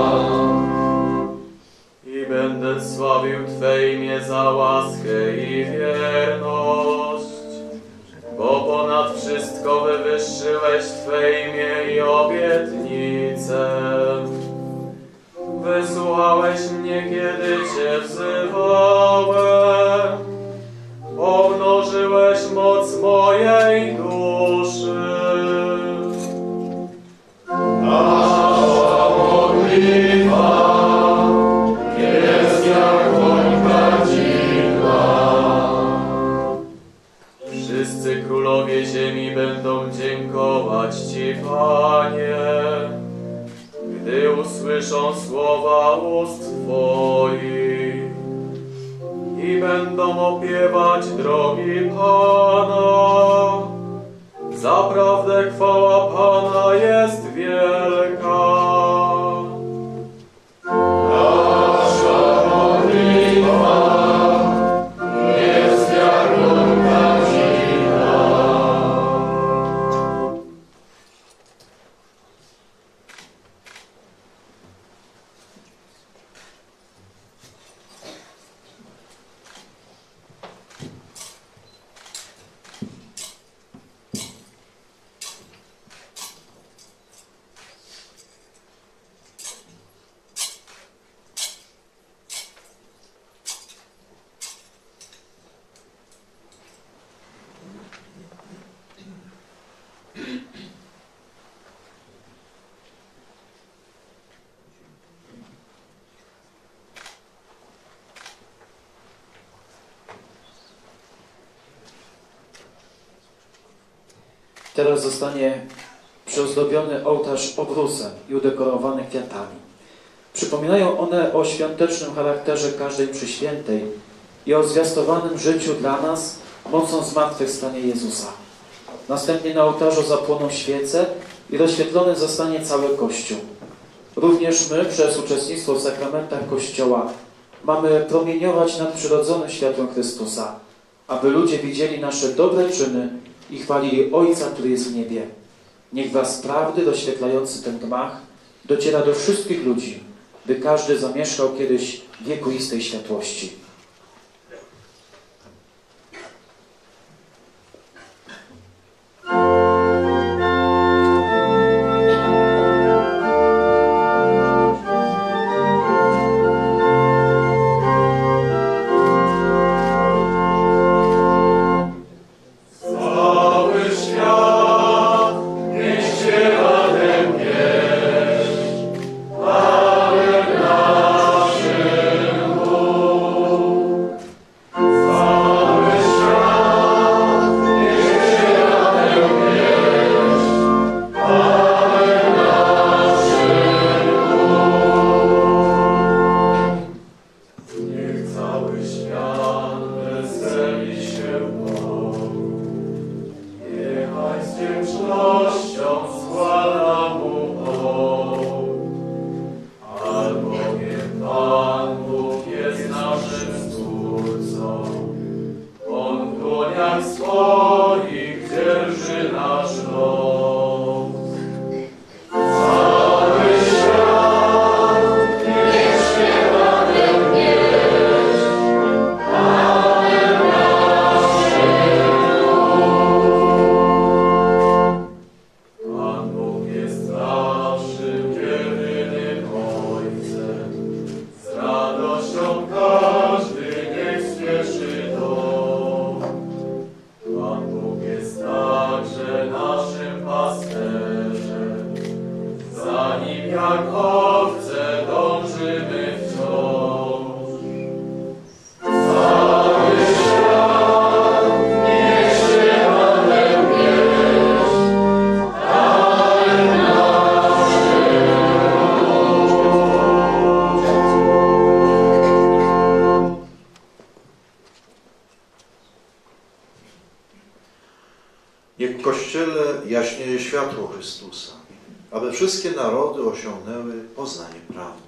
Speaker 1: I będę sławił Twe imię za łaskę i wierność, bo ponad wszystko wywyższyłeś Twe imię i obietnicę. Wysłuchałeś mnie, kiedy Cię wzywałem, pomnożyłeś moc mojej duszy.
Speaker 3: Nasza modlitwa jest jak woń kadzidła.
Speaker 1: Wszyscy królowie ziemi będą dziękować Ci, Panie, gdy usłyszą słowa ust Twoich i będą opiewać drogi Pana. Zaprawdę chwała Pana jest wielka.
Speaker 3: Nasza modlitwa jest jak woń kadzidła.
Speaker 6: Teraz zostanie przyozdobiony ołtarz obrusem i udekorowany kwiatami. Przypominają one o świątecznym charakterze każdej mszy świętej i o zwiastowanym życiu dla nas mocą zmartwychwstania Jezusa. Następnie na ołtarzu zapłoną świece i rozświetlony zostanie cały Kościół. Również my przez uczestnictwo w sakramentach Kościoła mamy promieniować nadprzyrodzonym światłem Chrystusa, aby ludzie widzieli nasze dobre czyny i chwalili Ojca, który jest w niebie. Niech was prawdy doświetlający ten gmach dociera do wszystkich ludzi, by każdy zamieszkał kiedyś w wiekuistej światłości.
Speaker 2: Niech w Kościele jaśnieje światło Chrystusa, aby wszystkie narody osiągnęły poznanie prawdy.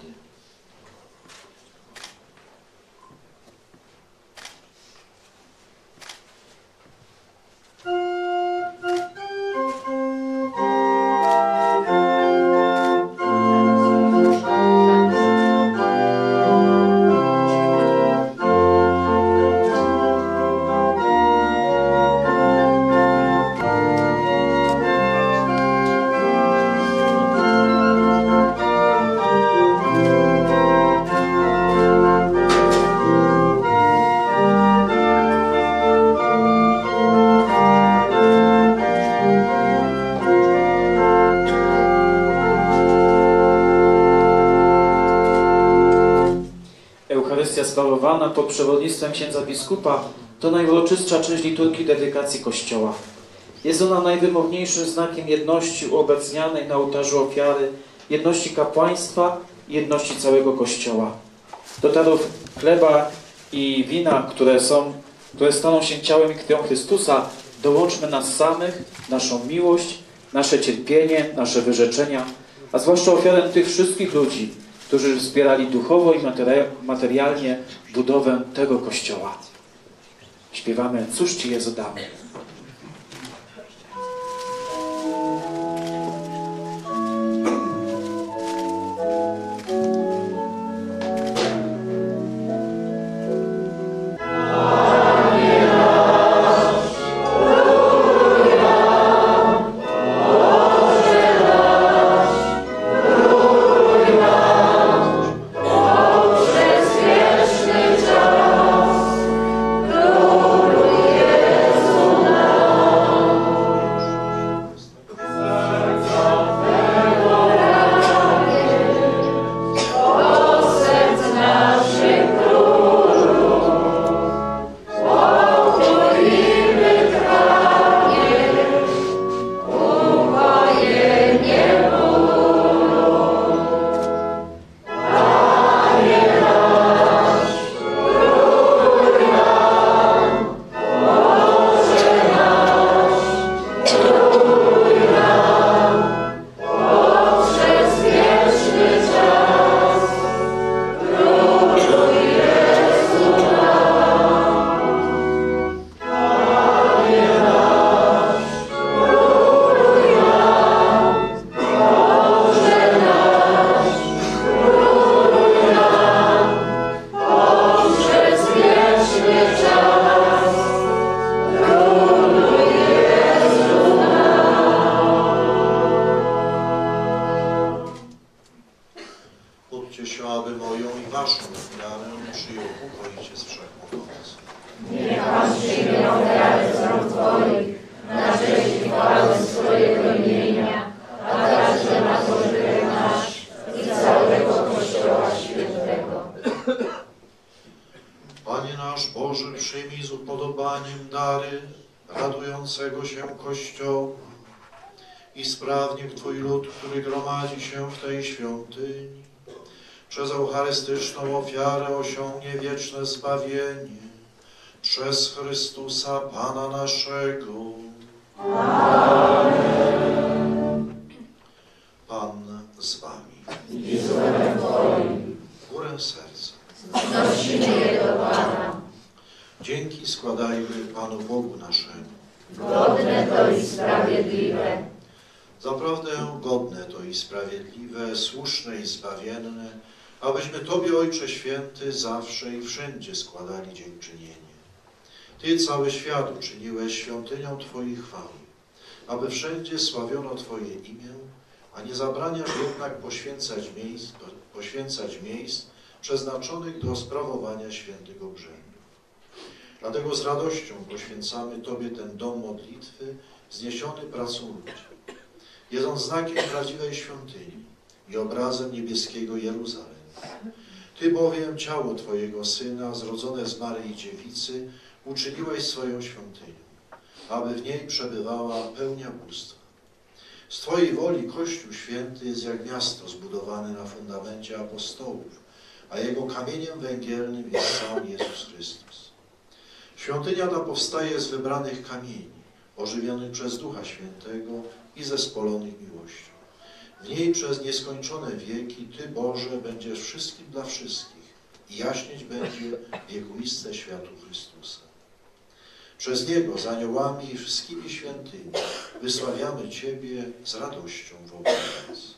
Speaker 6: Sprawowana pod przewodnictwem księdza biskupa to najuroczystsza część liturgii dedykacji Kościoła. Jest ona najwymowniejszym znakiem jedności uobecnianej na ołtarzu ofiary, jedności kapłaństwa i jedności całego Kościoła. Do darów chleba i wina, które staną się ciałem i krwią Chrystusa, dołączmy nas samych, naszą miłość, nasze cierpienie, nasze wyrzeczenia, a zwłaszcza ofiarę tych wszystkich ludzi, którzy wspierali duchowo i materialnie budowę tego Kościoła. Śpiewamy Cóż Ci Jezu damy.
Speaker 3: Jezu
Speaker 2: Kościoła i spraw niech Twój lud, który gromadzi się w tej świątyni, przez eucharystyczną ofiarę osiągnie wieczne zbawienie przez Chrystusa Pana naszego. Amen. Pan z Wami.
Speaker 3: I z duchem Twoim.
Speaker 2: Górę serca.
Speaker 3: Wznosimy je do Pana.
Speaker 2: Dzięki składajmy Panu Bogu naszemu.
Speaker 3: Godne to i sprawiedliwe.
Speaker 2: Zaprawdę godne to i sprawiedliwe, słuszne i zbawienne, abyśmy Tobie, Ojcze Święty, zawsze i wszędzie składali dziękczynienie. Ty cały świat uczyniłeś świątynią Twojej chwały, aby wszędzie sławiono Twoje imię, a nie zabraniasz jednak poświęcać miejsc przeznaczonych do sprawowania świętego obrzędu. Dlatego z radością poświęcamy Tobie ten dom modlitwy, zniesiony pracą ludzi. Jest on znakiem prawdziwej świątyni i obrazem niebieskiego Jeruzalem. Ty bowiem ciało Twojego Syna, zrodzone z Maryi Dziewicy, uczyniłeś swoją świątynią, aby w niej przebywała pełnia bóstwa. Z Twojej woli Kościół Święty jest jak miasto zbudowane na fundamencie apostołów, a jego kamieniem węgielnym jest sam Jezus Chrystus. Świątynia ta powstaje z wybranych kamieni, ożywionych przez Ducha Świętego i zespolonych miłością. W niej przez nieskończone wieki Ty, Boże, będziesz wszystkim dla wszystkich i jaśnieć będzie wiekuiste światło Chrystusa. Przez Niego z aniołami i wszystkimi świętymi wysławiamy Ciebie z radością wobec nas.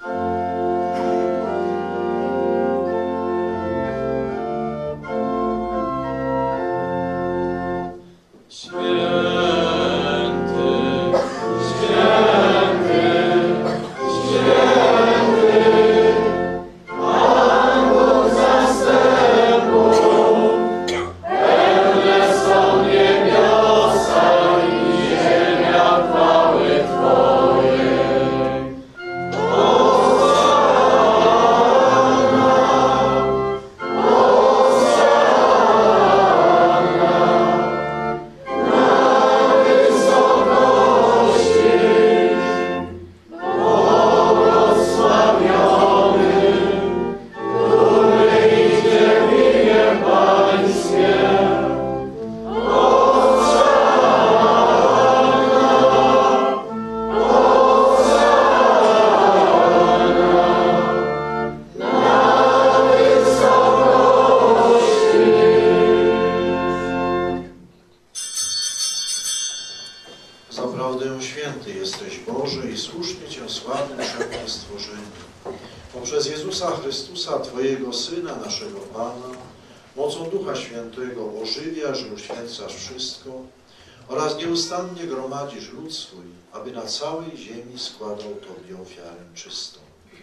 Speaker 2: Poprzez Jezusa Chrystusa, Twojego Syna, naszego Pana, mocą Ducha Świętego ożywiasz i uświęcasz wszystko oraz nieustannie gromadzisz lud swój, aby na całej ziemi składał Tobie ofiarę czystą.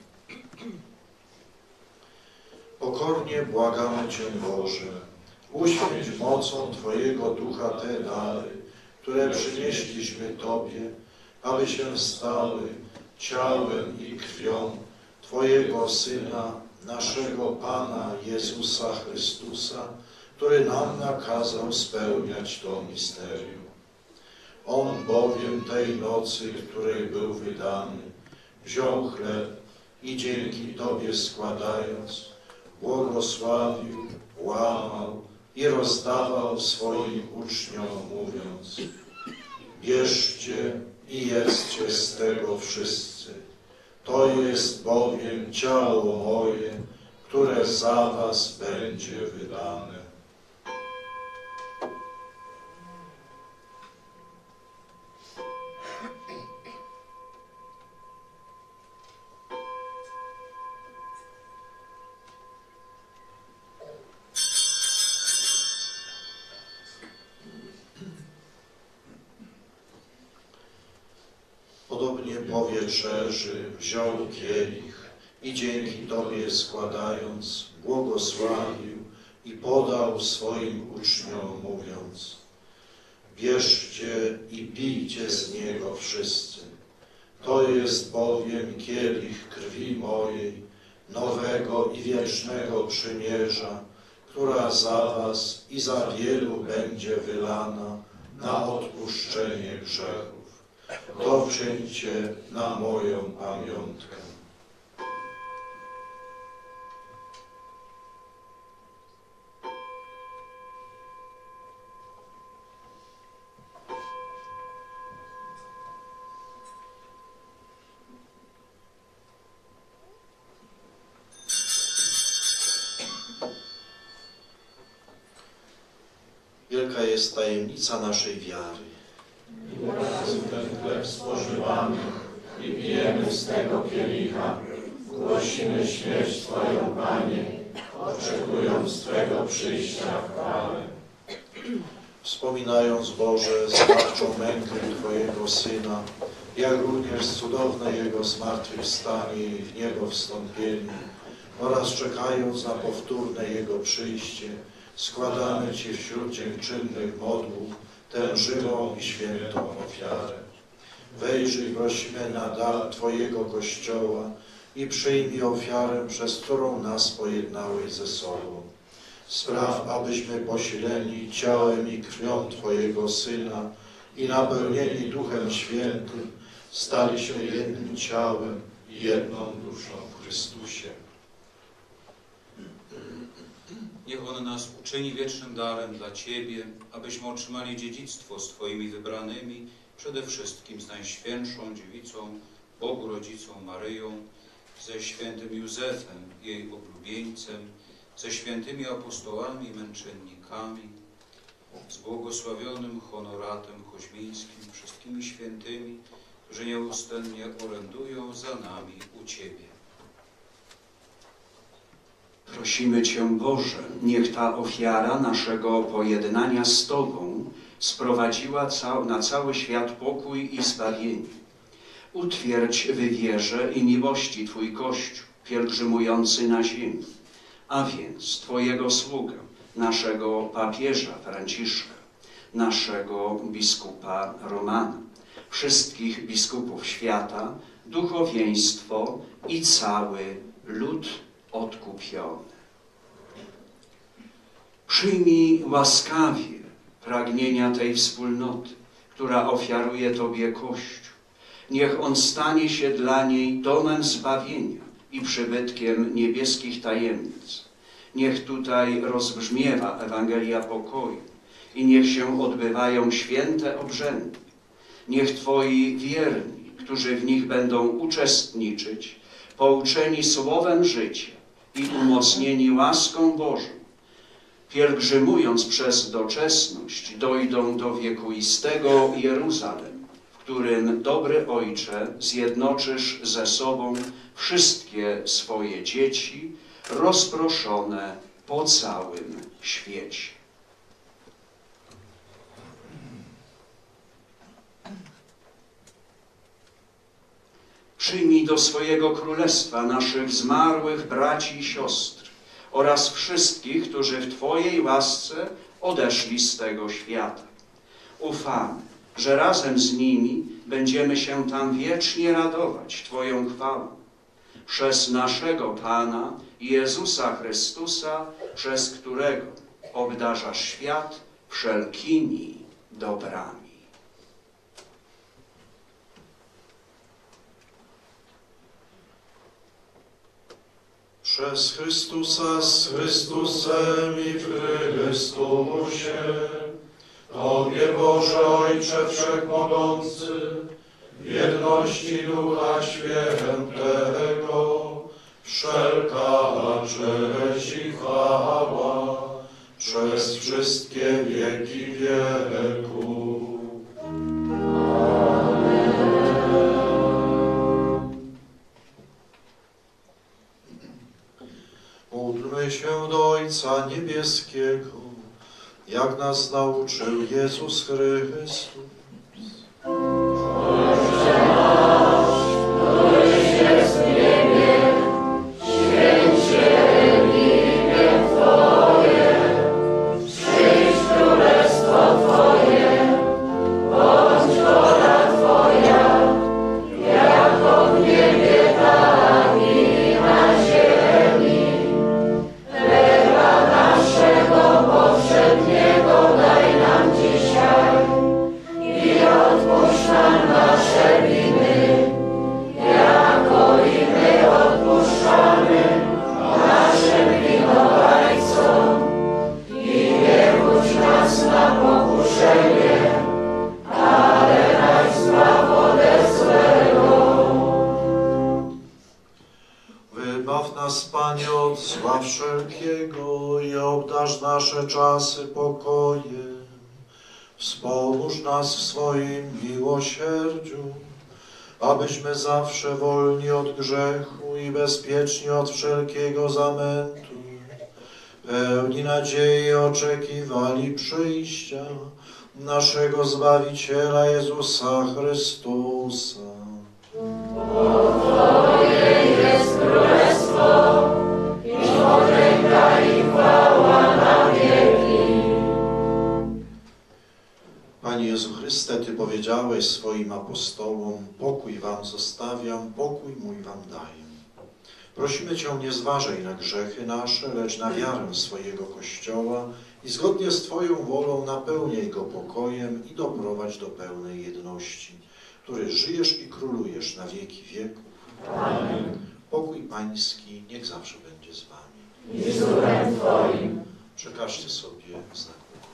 Speaker 2: Pokornie błagamy Cię, Boże, uświęć mocą Twojego Ducha te dary, które przynieśliśmy Tobie, aby się stały ciałem i krwią Twojego Syna, naszego Pana Jezusa Chrystusa, który nam nakazał spełniać to misterium. On bowiem tej nocy, której był wydany, wziął chleb i dzięki Tobie składając, błogosławił, łamał i rozdawał swoim uczniom, mówiąc: bierzcie i jedzcie z tego wszyscy. To jest bowiem ciało moje, które za was będzie wydane. Podobnie po wieczerzy wziął kielich i dzięki Tobie składając, błogosławił i podał swoim uczniom, mówiąc: bierzcie i pijcie z niego wszyscy. To jest bowiem kielich krwi mojej, nowego i wiecznego przymierza, która za was i za wielu będzie wylana na odpuszczenie grzechów. To czyńcie na moją pamiątkę. Wielka jest tajemnica naszej wiary.
Speaker 11: Ten chleb spożywamy i pijemy z tego kielicha. Głosimy śmierć Twoją, Panie, oczekując Twego przyjścia w chwale.
Speaker 2: Wspominając, Boże, zbawczą mękę Twojego Syna, jak również cudowne Jego zmartwychwstanie i w niebo wstąpienie, oraz czekając na powtórne Jego przyjście, składamy Ci wśród dziękczynnych modłów tę żywą i świętą ofiarę. Wejrzyj, prosimy, na dar Twojego Kościoła i przyjmij ofiarę, przez którą nas pojednałeś ze sobą. Spraw, abyśmy posileni ciałem i krwią Twojego Syna i napełnieni Duchem Świętym stali się jednym ciałem i jedną duszą w Chrystusie.
Speaker 10: Niech On nas uczyni wiecznym darem dla Ciebie, abyśmy otrzymali dziedzictwo z Twoimi wybranymi, przede wszystkim z Najświętszą Dziewicą, Bogu Rodzicą Maryją, ze świętym Józefem, jej oblubieńcem, ze świętymi apostołami i męczennikami, z błogosławionym Honoratem Koźmińskim, wszystkimi świętymi, którzy nieustannie orędują za nami u Ciebie.
Speaker 5: Prosimy Cię, Boże, niech ta ofiara naszego pojednania z Tobą sprowadziła na cały świat pokój i zbawienie. Utwierdź w wierze i miłości Twój Kościół, pielgrzymujący na ziemi, a więc Twojego sługę, naszego papieża Franciszka, naszego biskupa Romana, wszystkich biskupów świata, duchowieństwo i cały lud odkupiony. Przyjmij łaskawie pragnienia tej wspólnoty, która ofiaruje Tobie Kościół. Niech on stanie się dla niej domem zbawienia i przybytkiem niebieskich tajemnic. Niech tutaj rozbrzmiewa Ewangelia pokoju i niech się odbywają święte obrzędy. Niech Twoi wierni, którzy w nich będą uczestniczyć, pouczeni słowem życia i umocnieni łaską Bożą, pielgrzymując przez doczesność, dojdą do wiekuistego Jeruzalem, w którym, dobry Ojcze, zjednoczysz ze sobą wszystkie swoje dzieci rozproszone po całym świecie. Przyjmij do swojego królestwa naszych zmarłych braci i siostry oraz wszystkich, którzy w Twojej łasce odeszli z tego świata. Ufamy, że razem z nimi będziemy się tam wiecznie radować Twoją chwałą. Przez naszego Pana Jezusa Chrystusa, przez którego obdarzasz świat wszelkimi dobrami.
Speaker 2: Przez Chrystusa, z Chrystusem i w Chrystusie, Tobie, Boże Ojcze Wszechmogący, w jedności Ducha Świętego, wszelka cześć i chwała przez wszystkie wieki wieków. Módlmy się do Ojca Niebieskiego, jak nas nauczył Jezus Chrystus.
Speaker 3: I
Speaker 2: wszelkiego i obdarz nasze czasy pokojem. Wspomóż nas w swoim miłosierdziu, abyśmy zawsze wolni od grzechu i bezpieczni od wszelkiego zamętu, pełni nadziei oczekiwali przyjścia naszego Zbawiciela Jezusa Chrystusa.
Speaker 3: Twoje jest królestwo i potęga i chwała na wieki.
Speaker 2: Panie Jezu Chryste, Ty powiedziałeś swoim apostołom: pokój wam zostawiam, pokój mój wam daję. Prosimy Cię, nie zważaj na grzechy nasze, lecz na wiarę swojego Kościoła i zgodnie z Twoją wolą napełniaj go pokojem i doprowadź do pełnej jedności, który żyjesz i królujesz na wieki wieków. Amen. Pokój Pański niech zawsze będzie z Wami.
Speaker 3: I z duchem Twoim.
Speaker 2: Przekażcie sobie znak pokoju.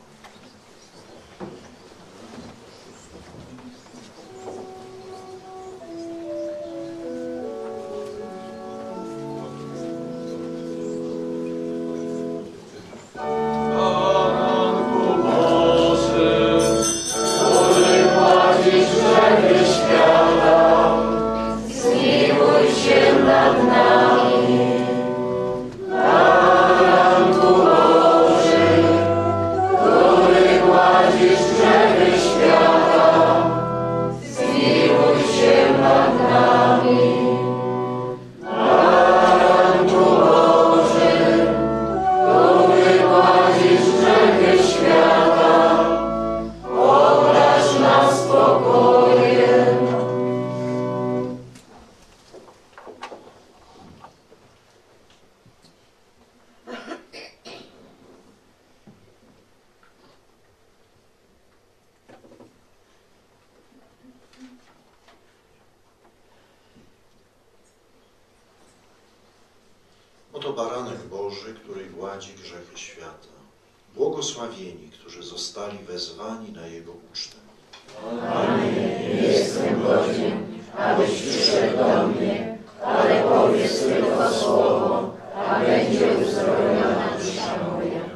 Speaker 2: Oto baranek Boży, który gładzi grzechy świata. Błogosławieni, którzy zostali wezwani na Jego ucztę.
Speaker 3: Panie, nie jestem godzien, abyś przyszedł do mnie, ale powiedz tylko słowo, a będzie uzdrowiona dusza moja.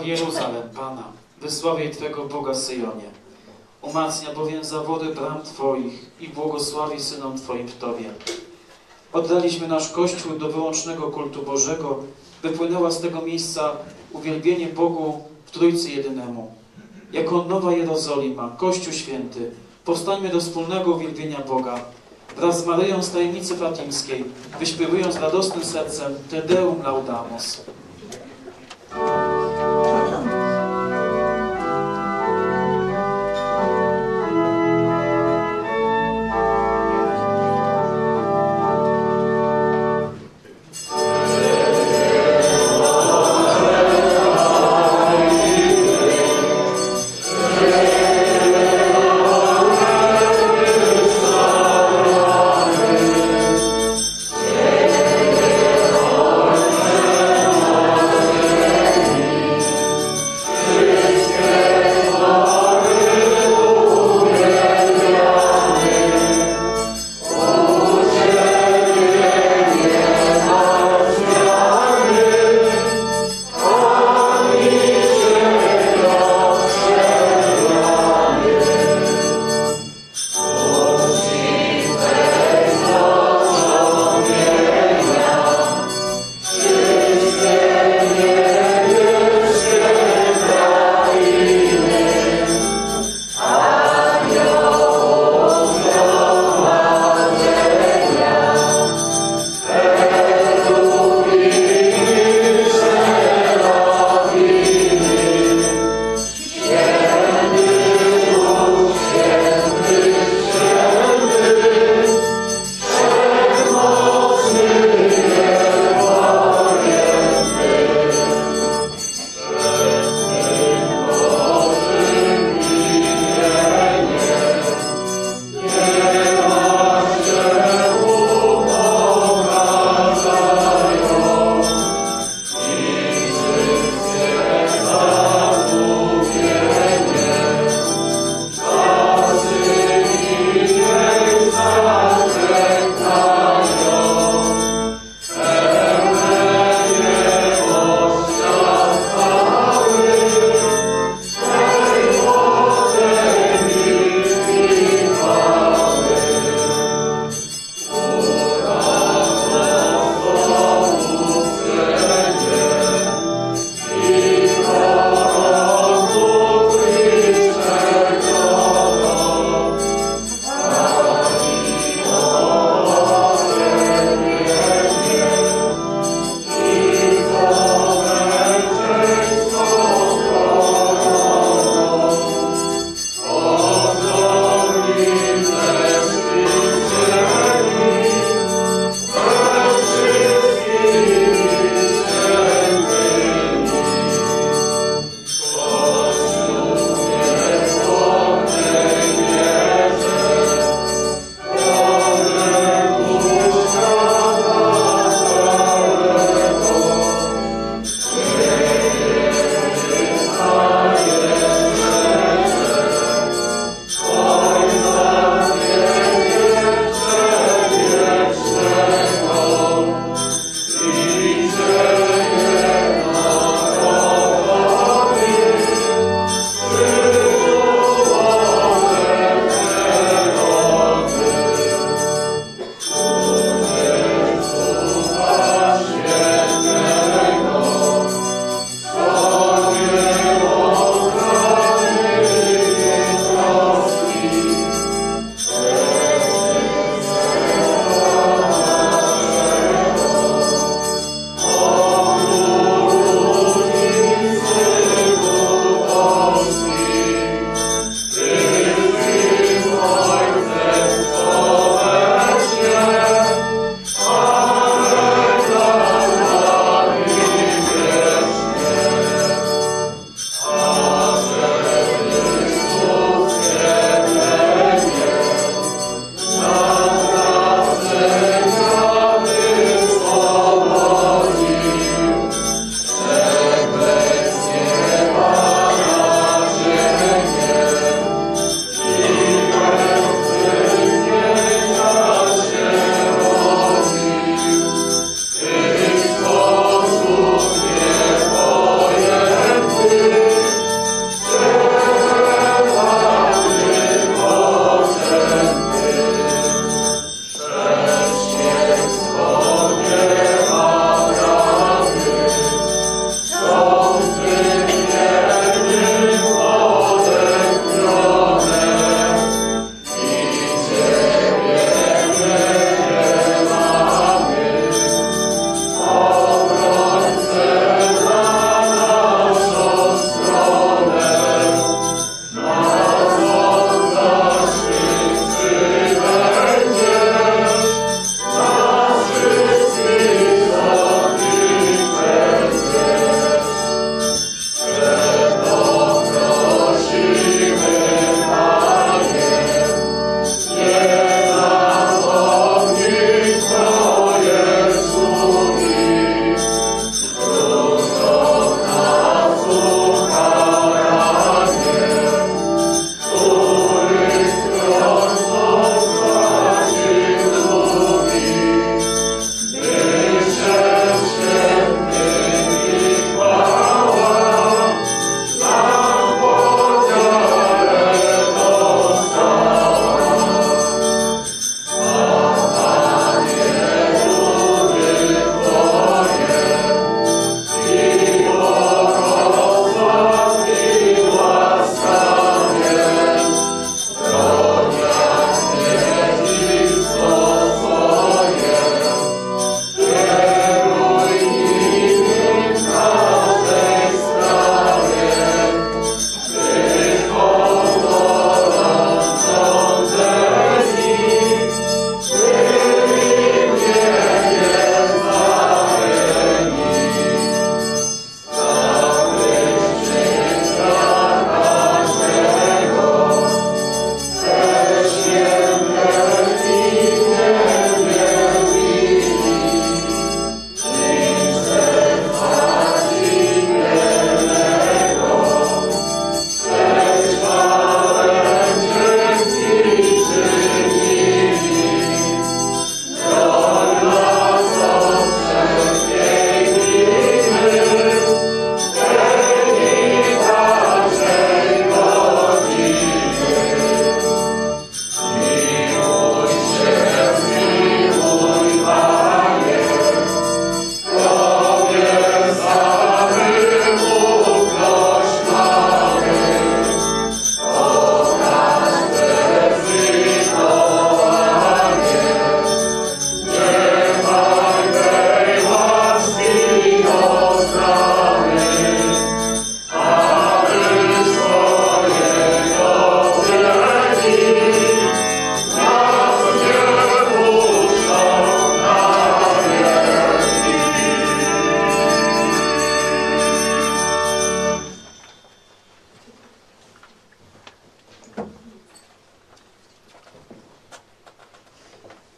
Speaker 6: Jeruzalem, Pana, wysławiaj Twego Boga Syjonie. Umacnia bowiem zawody bram Twoich i błogosławi synom Twoim w Tobie. Oddaliśmy nasz Kościół do wyłącznego kultu Bożego, wypłynęła z tego miejsca uwielbienie Bogu w Trójcy Jedynemu. Jako Nowa Jerozolima, Kościół Święty, powstańmy do wspólnego uwielbienia Boga. Wraz z Maryją z tajemnicy fatimskiej, wyśpiewując radosnym sercem Te Deum Laudamus.
Speaker 3: Amen.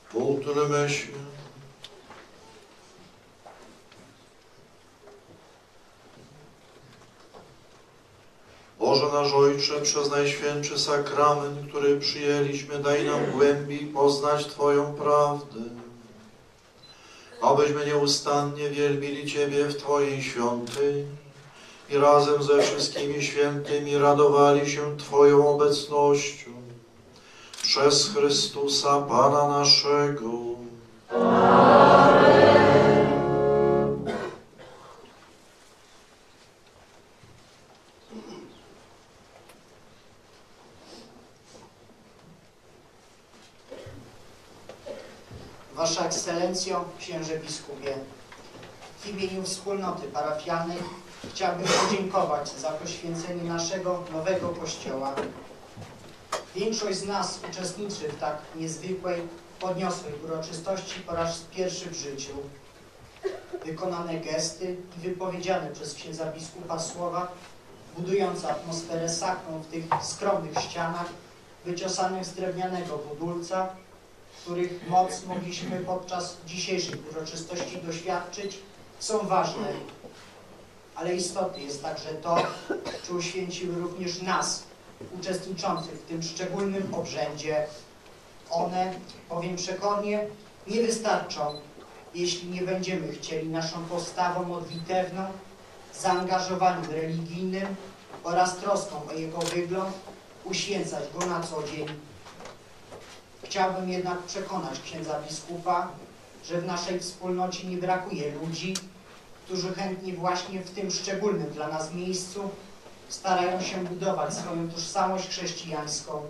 Speaker 2: Módlmy się. Boże nasz Ojcze, przez Najświętszy Sakrament, który przyjęliśmy, daj nam głębiej poznać Twoją prawdę, abyśmy nieustannie wielbili Ciebie w Twojej świątyni i razem ze wszystkimi świętymi radowali się Twoją obecnością. Przez Chrystusa Pana naszego. Amen.
Speaker 12: Wasza Ekscelencjo, księże biskupie, w imieniu wspólnoty parafialnej chciałbym podziękować za poświęcenie naszego nowego kościoła. Większość z nas uczestniczy w tak niezwykłej, podniosłej uroczystości po raz pierwszy w życiu. Wykonane gesty i wypowiedziane przez księdza biskupa słowa, budujące atmosferę sakrą w tych skromnych ścianach, wyciosanych z drewnianego budulca, których moc mogliśmy podczas dzisiejszej uroczystości doświadczyć, są ważne. Ale istotne jest także to, czy uświęciły również nas, uczestniczących w tym szczególnym obrzędzie. One, powiem przekornie, nie wystarczą, jeśli nie będziemy chcieli naszą postawą modlitewną, zaangażowaniem religijnym oraz troską o jego wygląd uświęcać go na co dzień. Chciałbym jednak przekonać księdza biskupa, że w naszej wspólnocie nie brakuje ludzi, którzy chętnie właśnie w tym szczególnym dla nas miejscu starają się budować swoją tożsamość chrześcijańską.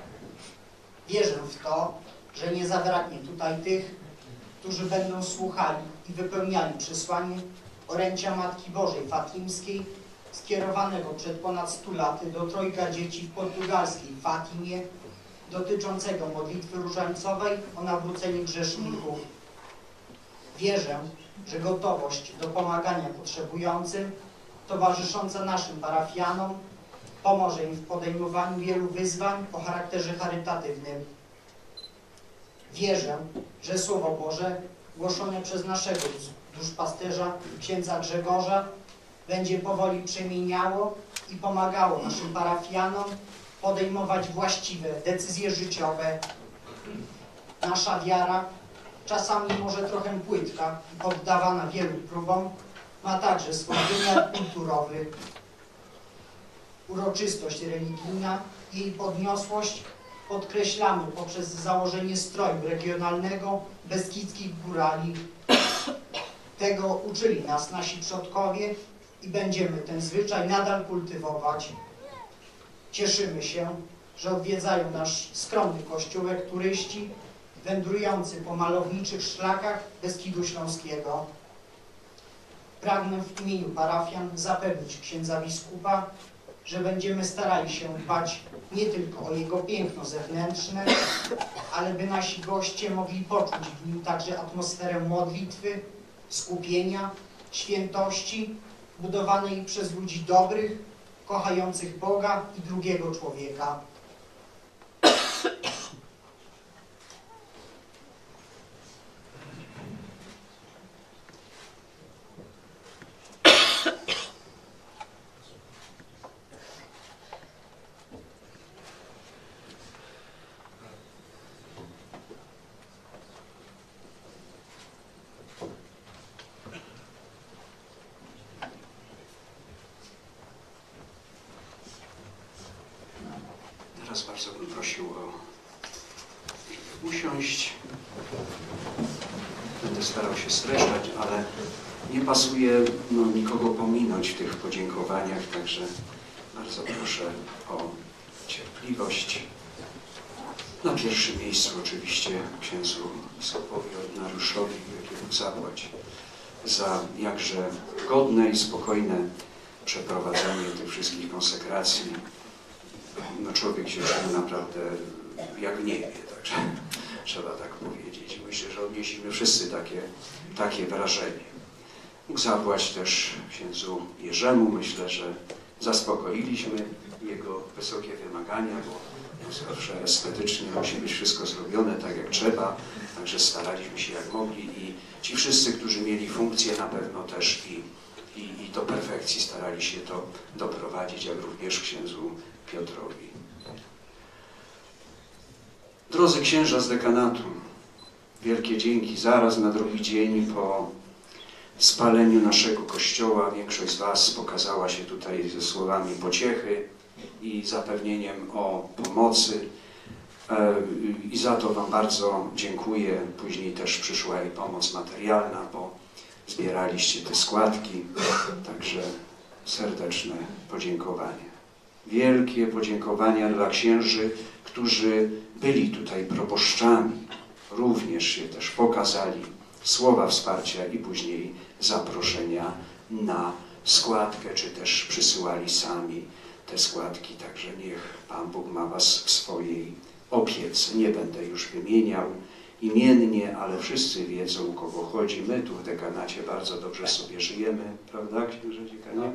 Speaker 12: Wierzę w to, że nie zabraknie tutaj tych, którzy będą słuchali i wypełniali przesłanie orędzia Matki Bożej Fatimskiej skierowanego przed ponad 100 laty do trojga dzieci w portugalskiej Fatimie, dotyczącego modlitwy różańcowej o nawrócenie grzeszników. Wierzę, że gotowość do pomagania potrzebującym, towarzysząca naszym parafianom, pomoże im w podejmowaniu wielu wyzwań o charakterze charytatywnym. Wierzę, że Słowo Boże, głoszone przez naszego duszpasterza, księdza Grzegorza, będzie powoli przemieniało i pomagało naszym parafianom podejmować właściwe decyzje życiowe. Nasza wiara, czasami może trochę płytka i poddawana wielu próbom, ma także swój wymiar kulturowy. Uroczystość religijna i jej podniosłość podkreślamy poprzez założenie stroju regionalnego beskidzkich górali. Tego uczyli nas nasi przodkowie i będziemy ten zwyczaj nadal kultywować. Cieszymy się, że odwiedzają nasz skromny kościółek turyści wędrujący po malowniczych szlakach Beskidu Śląskiego. Pragnę w imieniu parafian zapewnić księdza biskupa, że będziemy starali się dbać nie tylko o jego piękno zewnętrzne, ale by nasi goście mogli poczuć w nim także atmosferę modlitwy, skupienia, świętości, budowanej przez ludzi dobrych, kochających Boga i drugiego człowieka.
Speaker 5: Teraz bardzo bym prosił o usiąść. Będę starał się streszczać, ale nie pasuje nikogo pominąć w tych podziękowaniach, także bardzo proszę o cierpliwość. Na pierwszym miejscu oczywiście księdzu biskupowi ordynariuszowi wielkiemu zapłać za jakże godne i spokojne przeprowadzenie tych wszystkich konsekracji. Człowiek się czuł naprawdę jak w niebie, także trzeba tak powiedzieć. Myślę, że odnieśliśmy wszyscy takie wrażenie. Mógł zapłać też księdzu Jerzemu. Myślę, że zaspokoiliśmy jego wysokie wymagania, bo zawsze estetycznie musi być wszystko zrobione tak jak trzeba. także staraliśmy się jak mogli i ci wszyscy, którzy mieli funkcję, na pewno też i do perfekcji starali się to doprowadzić, jak również księdzu Piotrowi. Drodzy księża z dekanatu, wielkie dzięki. Zaraz na drugi dzień po spaleniu naszego kościoła większość z was pokazała się tutaj ze słowami pociechy i zapewnieniem o pomocy. I za to wam bardzo dziękuję. Później też przyszła i pomoc materialna, bo zbieraliście te składki. Także serdeczne podziękowanie. Wielkie podziękowania dla księży, którzy byli tutaj proboszczami. Również się też pokazali, słowa wsparcia i później zaproszenia na składkę, czy też przysyłali sami te składki. Także niech Pan Bóg ma was w swojej opiece. Nie będę już wymieniał imiennie, ale wszyscy wiedzą, o kogo chodzi. My tu w dekanacie bardzo dobrze sobie żyjemy, prawda, księże dziekanie?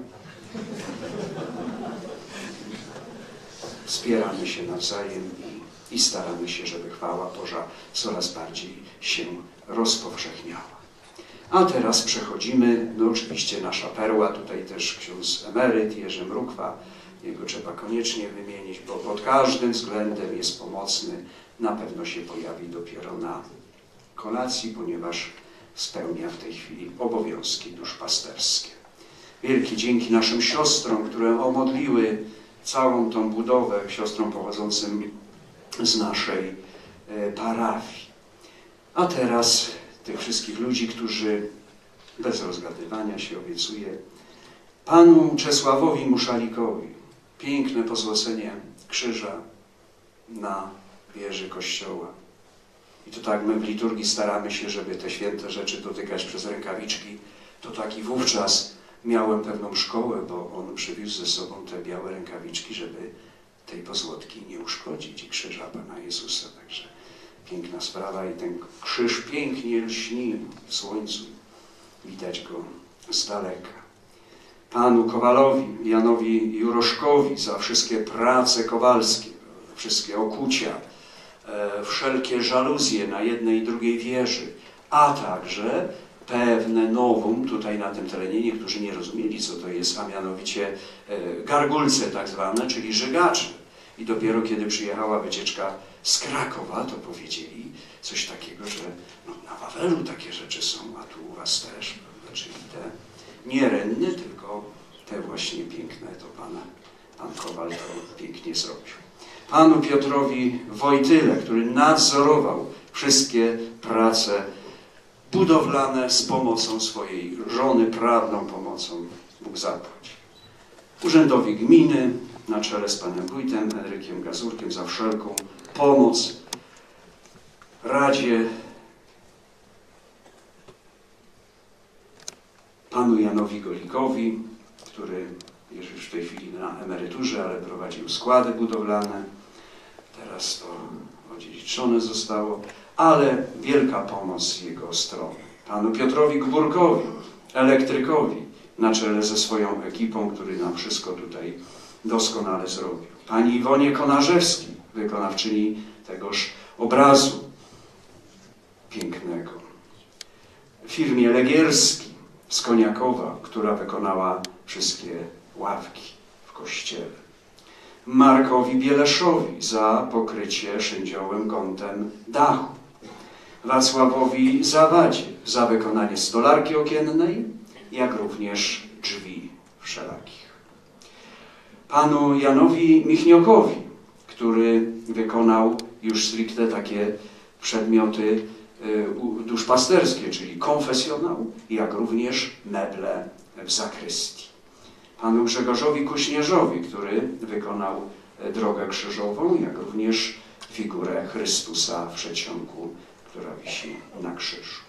Speaker 5: Wspieramy się nawzajem i staramy się, żeby chwała Boża coraz bardziej się rozpowszechniała. A teraz przechodzimy, no oczywiście nasza perła, tutaj też ksiądz emeryt Jerzy Mrukwa, jego trzeba koniecznie wymienić, bo pod każdym względem jest pomocny. Na pewno się pojawi dopiero na kolacji, ponieważ spełnia w tej chwili obowiązki duszpasterskie. Wielkie dzięki naszym siostrom, które omodliły całą tą budowę, siostrom pochodzącym z naszej parafii. A teraz tych wszystkich ludzi, którzy bez rozgadywania się obiecuje panu Czesławowi Muszalikowi piękne pozłocenie krzyża na wieży kościoła. I to tak my w liturgii staramy się, żeby te święte rzeczy dotykać przez rękawiczki. To tak i wówczas miałem pewną szkołę, bo on przywiózł ze sobą te białe rękawiczki, żeby tej pozłotki nie uszkodzić i krzyża Pana Jezusa. Także piękna sprawa i ten krzyż pięknie lśni w słońcu. Widać go z daleka. Panu Kowalowi, Janowi Juroszkowi za wszystkie prace kowalskie, wszystkie okucia, wszelkie żaluzje na jednej i drugiej wieży, a także pewne nowum tutaj na tym terenie. Niektórzy nie rozumieli, co to jest, a mianowicie gargulce tak zwane, czyli żygacze. I dopiero kiedy przyjechała wycieczka z Krakowa, to powiedzieli coś takiego, że no, na Wawelu takie rzeczy są, a tu u was też, prawda? Czyli te nie renny, tylko te właśnie piękne, to pan Kowal to pięknie zrobił. Panu Piotrowi Wojtyle, który nadzorował wszystkie prace budowlane z pomocą swojej żony, prawną pomocą, Bóg zapłać. Urzędowi gminy, na czele z panem wójtem Henrykiem Gazurkiem, za wszelką pomoc. Radzie, panu Janowi Golikowi, który jest już w tej chwili na emeryturze, ale prowadził składy budowlane. Teraz to odziedziczone zostało, ale wielka pomoc z jego strony. Panu Piotrowi Gburkowi, elektrykowi, na czele ze swoją ekipą, który nam wszystko tutaj doskonale zrobił. Pani Iwonie Konarzewskiej, wykonawczyni tegoż obrazu pięknego. Firmie Legierskiej z Koniakowa, która wykonała wszystkie ławki w kościele. Markowi Bieleszowi za pokrycie szyndziołym kątem dachu. Wacławowi Zawadzie za wykonanie stolarki okiennej, jak również drzwi wszelakich. Panu Janowi Michniokowi, który wykonał już stricte takie przedmioty duszpasterskie, czyli konfesjonał, jak również meble w zakrystii. Panu Grzegorzowi Kuśnierzowi, który wykonał drogę krzyżową, jak również figurę Chrystusa w przedsionku, która wisi na krzyżu.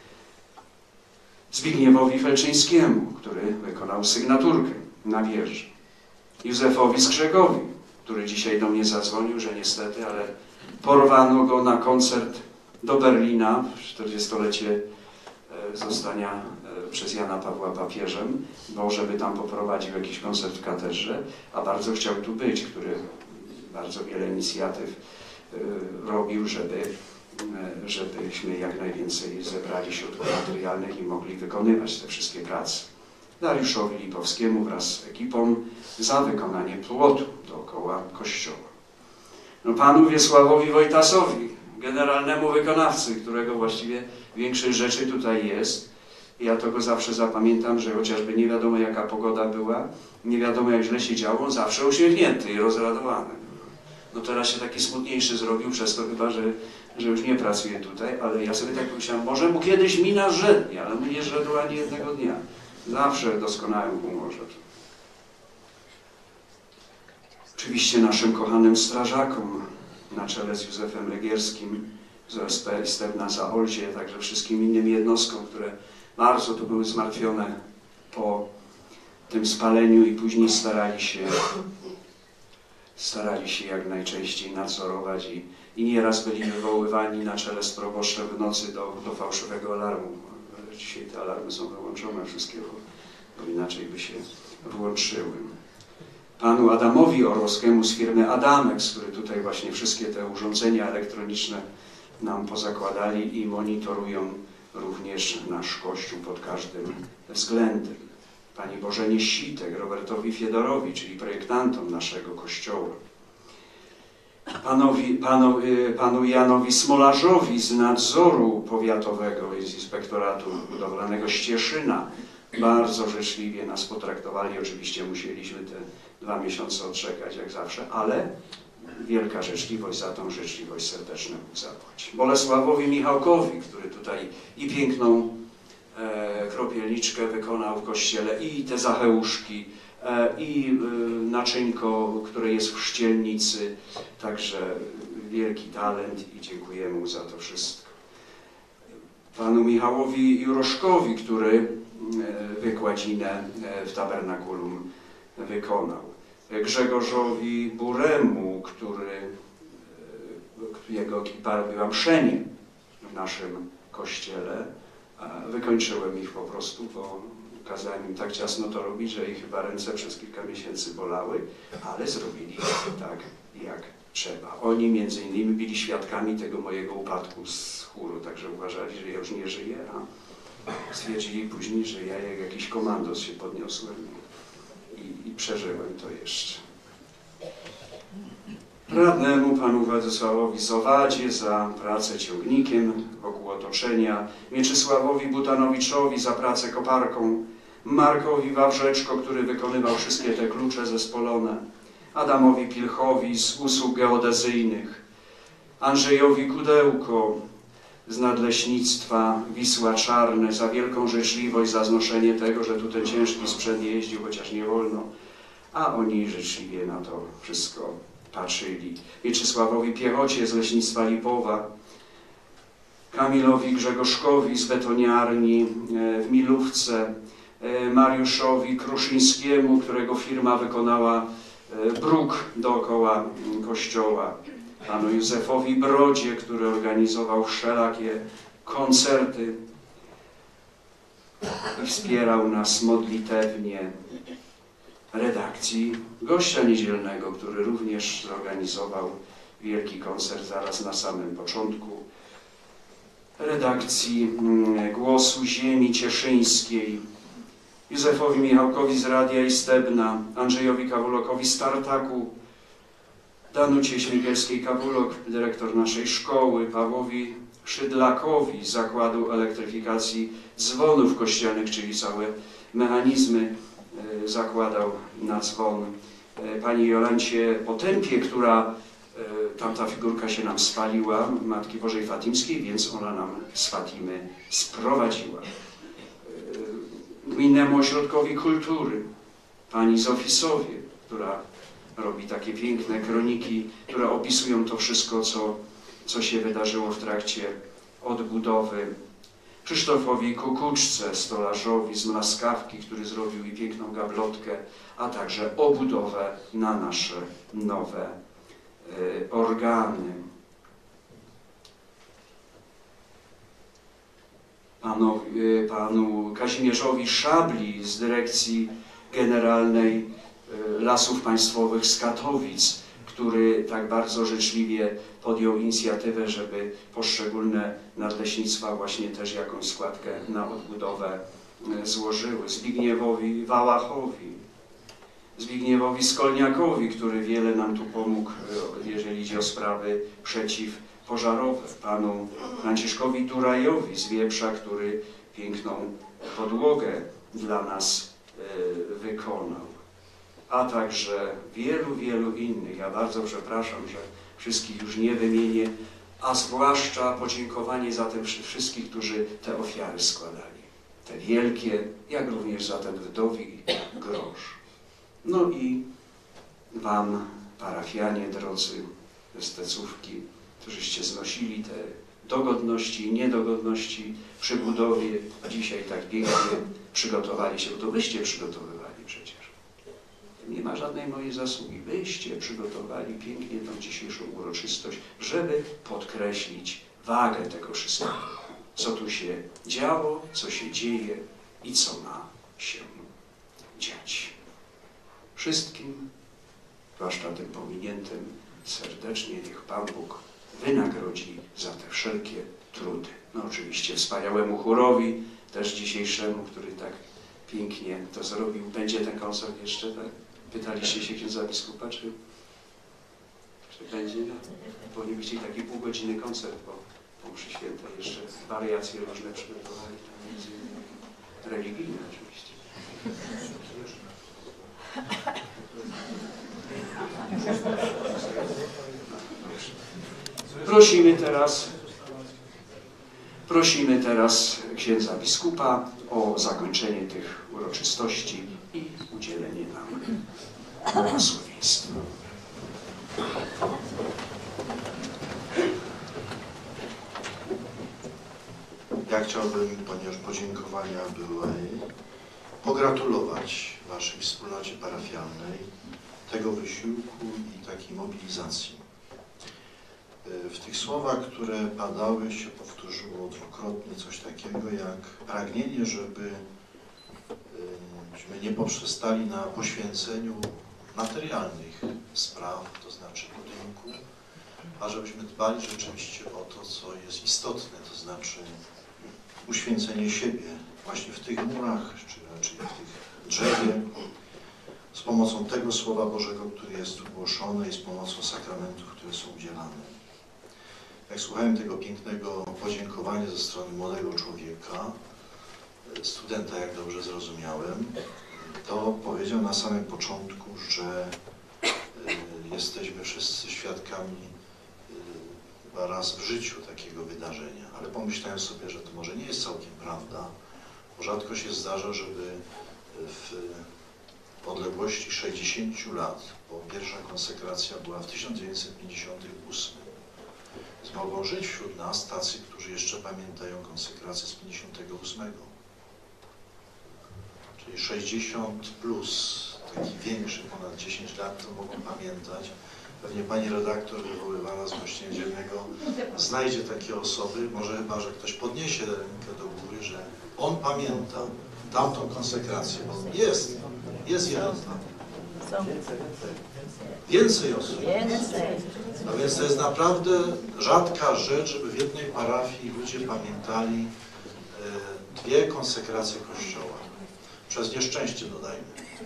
Speaker 5: Zbigniewowi Felczyńskiemu, który wykonał sygnaturkę na wieży. Józefowi Skrzegowi, który dzisiaj do mnie zadzwonił, że niestety, ale porwano go na koncert do Berlina w 40-lecie zostania przez Jana Pawła papieżem, bo żeby tam poprowadził jakiś koncert w katedrze, a bardzo chciał tu być, który bardzo wiele inicjatyw robił, żebyśmy jak najwięcej zebrali środków materialnych i mogli wykonywać te wszystkie prace. Dariuszowi Lipowskiemu wraz z ekipą za wykonanie płotu dookoła kościoła. No, panu Wiesławowi Wojtasowi, generalnemu wykonawcy, którego właściwie większość rzeczy tutaj jest. Ja to go zawsze zapamiętam, że chociażby nie wiadomo jaka pogoda była, nie wiadomo jak źle się działo, on zawsze uśmiechnięty i rozradowany. No teraz się taki smutniejszy zrobił przez to chyba, że już nie pracuje tutaj, ale ja sobie tak myślałem, może mu kiedyś mina zrzednie, ale mu nie zrzedł ani jednego dnia. Zawsze w doskonałym humorze. Oczywiście naszym kochanym strażakom na czele z Józefem Legierskim, z OSP i Stebna za Olzie, także wszystkim innym jednostkom, które bardzo tu były zmartwione po tym spaleniu i później starali się jak najczęściej nadzorować i nieraz byli wywoływani na czele z proboszczem w nocy do fałszywego alarmu. Dzisiaj te alarmy są wyłączone wszystkie, bo inaczej by się włączyły. Panu Adamowi Orłowskiemu z firmy Adamex, który tutaj właśnie wszystkie te urządzenia elektroniczne nam pozakładali i monitorują również nasz Kościół pod każdym względem. Pani Bożenie Sitek, Robertowi Fiedorowi, czyli projektantom naszego Kościoła. Panu Janowi Smolarzowi z nadzoru powiatowego i z inspektoratu budowlanego z Cieszyna. Bardzo życzliwie nas potraktowali. Oczywiście musieliśmy te 2 miesiące odczekać jak zawsze, ale wielka życzliwość, za tą życzliwość serdecznie Bóg zapłać. Bolesławowi Michałkowi, który tutaj i piękną kropielniczkę wykonał w kościele, i te zacheuszki, i naczynko, które jest w chrzcielnicy, także wielki talent i dziękujemy mu za to wszystko. Panu Michałowi Juroszkowi, który wykładzinę w tabernakulum wykonał. Grzegorzowi Buremu, jego ekipa robiła mszenie w naszym kościele. Wykończyłem ich po prostu, bo kazałem im tak ciasno to robić, że ich chyba ręce przez kilka miesięcy bolały, ale zrobili tak jak trzeba. Oni między innymi byli świadkami tego mojego upadku z chóru, także uważali, że ja już nie żyję, a stwierdzili później, że ja jak jakiś komandos się podniosłem i przeżyłem to jeszcze. Radnemu panu Władysławowi Zowadzie za pracę ciągnikiem wokół otoczenia, Mieczysławowi Butanowiczowi za pracę koparką, Markowi Wawrzeczko, który wykonywał wszystkie te klucze zespolone, Adamowi Pilchowi z usług geodezyjnych, Andrzejowi Kudełko z nadleśnictwa Wisła Czarne za wielką życzliwość, za znoszenie tego, że tu ten ciężki sprzęt jeździł, chociaż nie wolno, a oni życzliwie na to wszystko patrzyli. Mieczysławowi Piechocie z Leśnictwa Lipowa, Kamilowi Grzegorzkowi z betoniarni w Milówce, Mariuszowi Kruszyńskiemu, którego firma wykonała bruk dookoła kościoła, panu Józefowi Brodzie, który organizował wszelakie koncerty i wspierał nas modlitewnie, redakcji Gościa Niedzielnego, który również zorganizował wielki koncert zaraz na samym początku, redakcji Głosu Ziemi Cieszyńskiej, Józefowi Michałkowi z Radia i Stebna, Andrzejowi Kawulokowi z Tartaku, Danucie Śmigielskiej-Kawulok, dyrektor naszej szkoły, Pawłowi Szydlakowi z Zakładu Elektryfikacji Dzwonów Kościelnych, czyli całe mechanizmy zakładał na dzwon, pani Jolancie Potępie, która tamta figurka się nam spaliła, Matki Bożej Fatimskiej, więc ona nam z Fatimy sprowadziła. Gminnemu Ośrodkowi Kultury, pani Zofisowie, która robi takie piękne kroniki, które opisują to wszystko, co się wydarzyło w trakcie odbudowy. Krzysztofowi Kukuczce, stolarzowi z Mlaskawki, który zrobił i piękną gablotkę, a także obudowę na nasze nowe organy. Panu Kazimierzowi Szabli z Dyrekcji Generalnej Lasów Państwowych z Katowic który tak bardzo życzliwie podjął inicjatywę, żeby poszczególne nadleśnictwa właśnie też jakąś składkę na odbudowę złożyły. Zbigniewowi Wałachowi, Zbigniewowi Skolniakowi, który wiele nam tu pomógł, jeżeli idzie o sprawy przeciwpożarowe, panu Franciszkowi Durajowi z Wieprza, który piękną podłogę dla nas wykonał, a także wielu, wielu innych. Ja bardzo przepraszam, że wszystkich już nie wymienię, a zwłaszcza podziękowanie za tych wszystkich, którzy te ofiary składali. Te wielkie, jak również za ten wdowi grosz. No i wam, parafianie drodzy, z Tecówki, którzyście znosili te dogodności i niedogodności przy budowie, a dzisiaj tak pięknie przygotowali się, bo to wyście przygotowywali przecież. Nie ma żadnej mojej zasługi. Wyście przygotowali pięknie tą dzisiejszą uroczystość, żeby podkreślić wagę tego wszystkiego, co tu się działo, co się dzieje i co ma się dziać. Wszystkim, zwłaszcza tym pominiętym, serdecznie niech Pan Bóg wynagrodzi za te wszelkie trudy. No oczywiście wspaniałemu chórowi, też dzisiejszemu, który tak pięknie to zrobił. Będzie ten koncert jeszcze, tak? Pytaliście się księdza biskupa, czy będzie? Bo nie chcieli taki półgodzinny koncert, bo po mszy świętej jeszcze wariacje różne przygotowali, między innymi religijne oczywiście. Prosimy teraz księdza biskupa o zakończenie tych uroczystości i udzielenie nam błogosławieństwa.
Speaker 2: Ja chciałbym, ponieważ podziękowania były, pogratulować waszej wspólnocie parafialnej tego wysiłku i takiej mobilizacji. W tych słowach, które padały, się powtórzyło dwukrotnie coś takiego jak pragnienie, żebyśmy nie poprzestali na poświęceniu materialnych spraw, to znaczy budynku, a żebyśmy dbali rzeczywiście o to, co jest istotne, to znaczy uświęcenie siebie właśnie w tych murach, czy raczej w tych drzewie, z pomocą tego Słowa Bożego, które jest ogłoszone i z pomocą sakramentów, które są udzielane. Jak słuchałem tego pięknego podziękowania ze strony młodego człowieka, studenta, jak dobrze zrozumiałem, to powiedział na samym początku, że jesteśmy wszyscy świadkami chyba raz w życiu takiego wydarzenia, ale pomyślałem sobie, że to może nie jest całkiem prawda, bo rzadko się zdarza, żeby w odległości 60 lat, bo pierwsza konsekracja była w 1958. Więc mogą żyć wśród nas tacy, którzy jeszcze pamiętają konsekrację z 58. Czyli 60 plus, taki większy, ponad 10 lat, to mogą pamiętać. Pewnie pani redaktor wywoływana z Mościenia Dzielnego znajdzie takie osoby, może chyba, że ktoś podniesie rękę do góry, że on pamięta tamtą konsekrację, bo jest jeden tam. Więcej osób. A więc to jest naprawdę rzadka rzecz, żeby w jednej parafii ludzie pamiętali dwie konsekracje Kościoła. Przez nieszczęście dodajmy.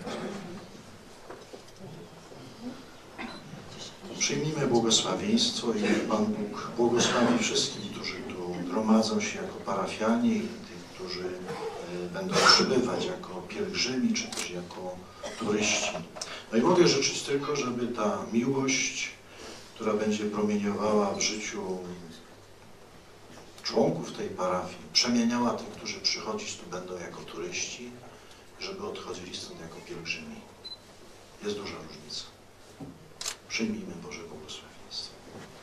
Speaker 2: Przyjmijmy błogosławieństwo i niech Pan Bóg błogosławi wszystkim, którzy tu gromadzą się jako parafianie i tych, którzy będą przybywać jako pielgrzymi, czy też jako turyści. No i mogę życzyć tylko, żeby ta miłość, która będzie promieniowała w życiu członków tej parafii, przemieniała tych, którzy przychodzić tu będą jako turyści, żeby odchodzili stąd jako pielgrzymi. Jest duża różnica. Przyjmijmy Boże błogosławieństwo.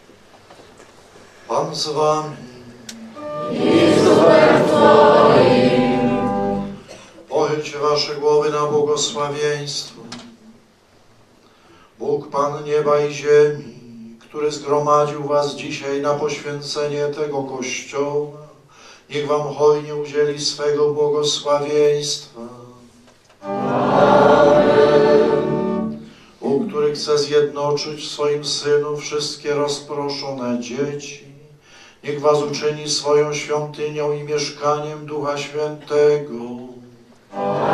Speaker 2: Pan z wami.
Speaker 3: I z duchem Twoim.
Speaker 2: Pochylcie wasze głowy na błogosławieństwo. Bóg Pan nieba i ziemi, który zgromadził was dzisiaj na poświęcenie tego Kościoła, niech wam hojnie udzieli swego błogosławieństwa. Amen. Bóg, który chce zjednoczyć w swoim Synu wszystkie rozproszone dzieci. Niech was uczyni swoją świątynią i mieszkaniem Ducha Świętego.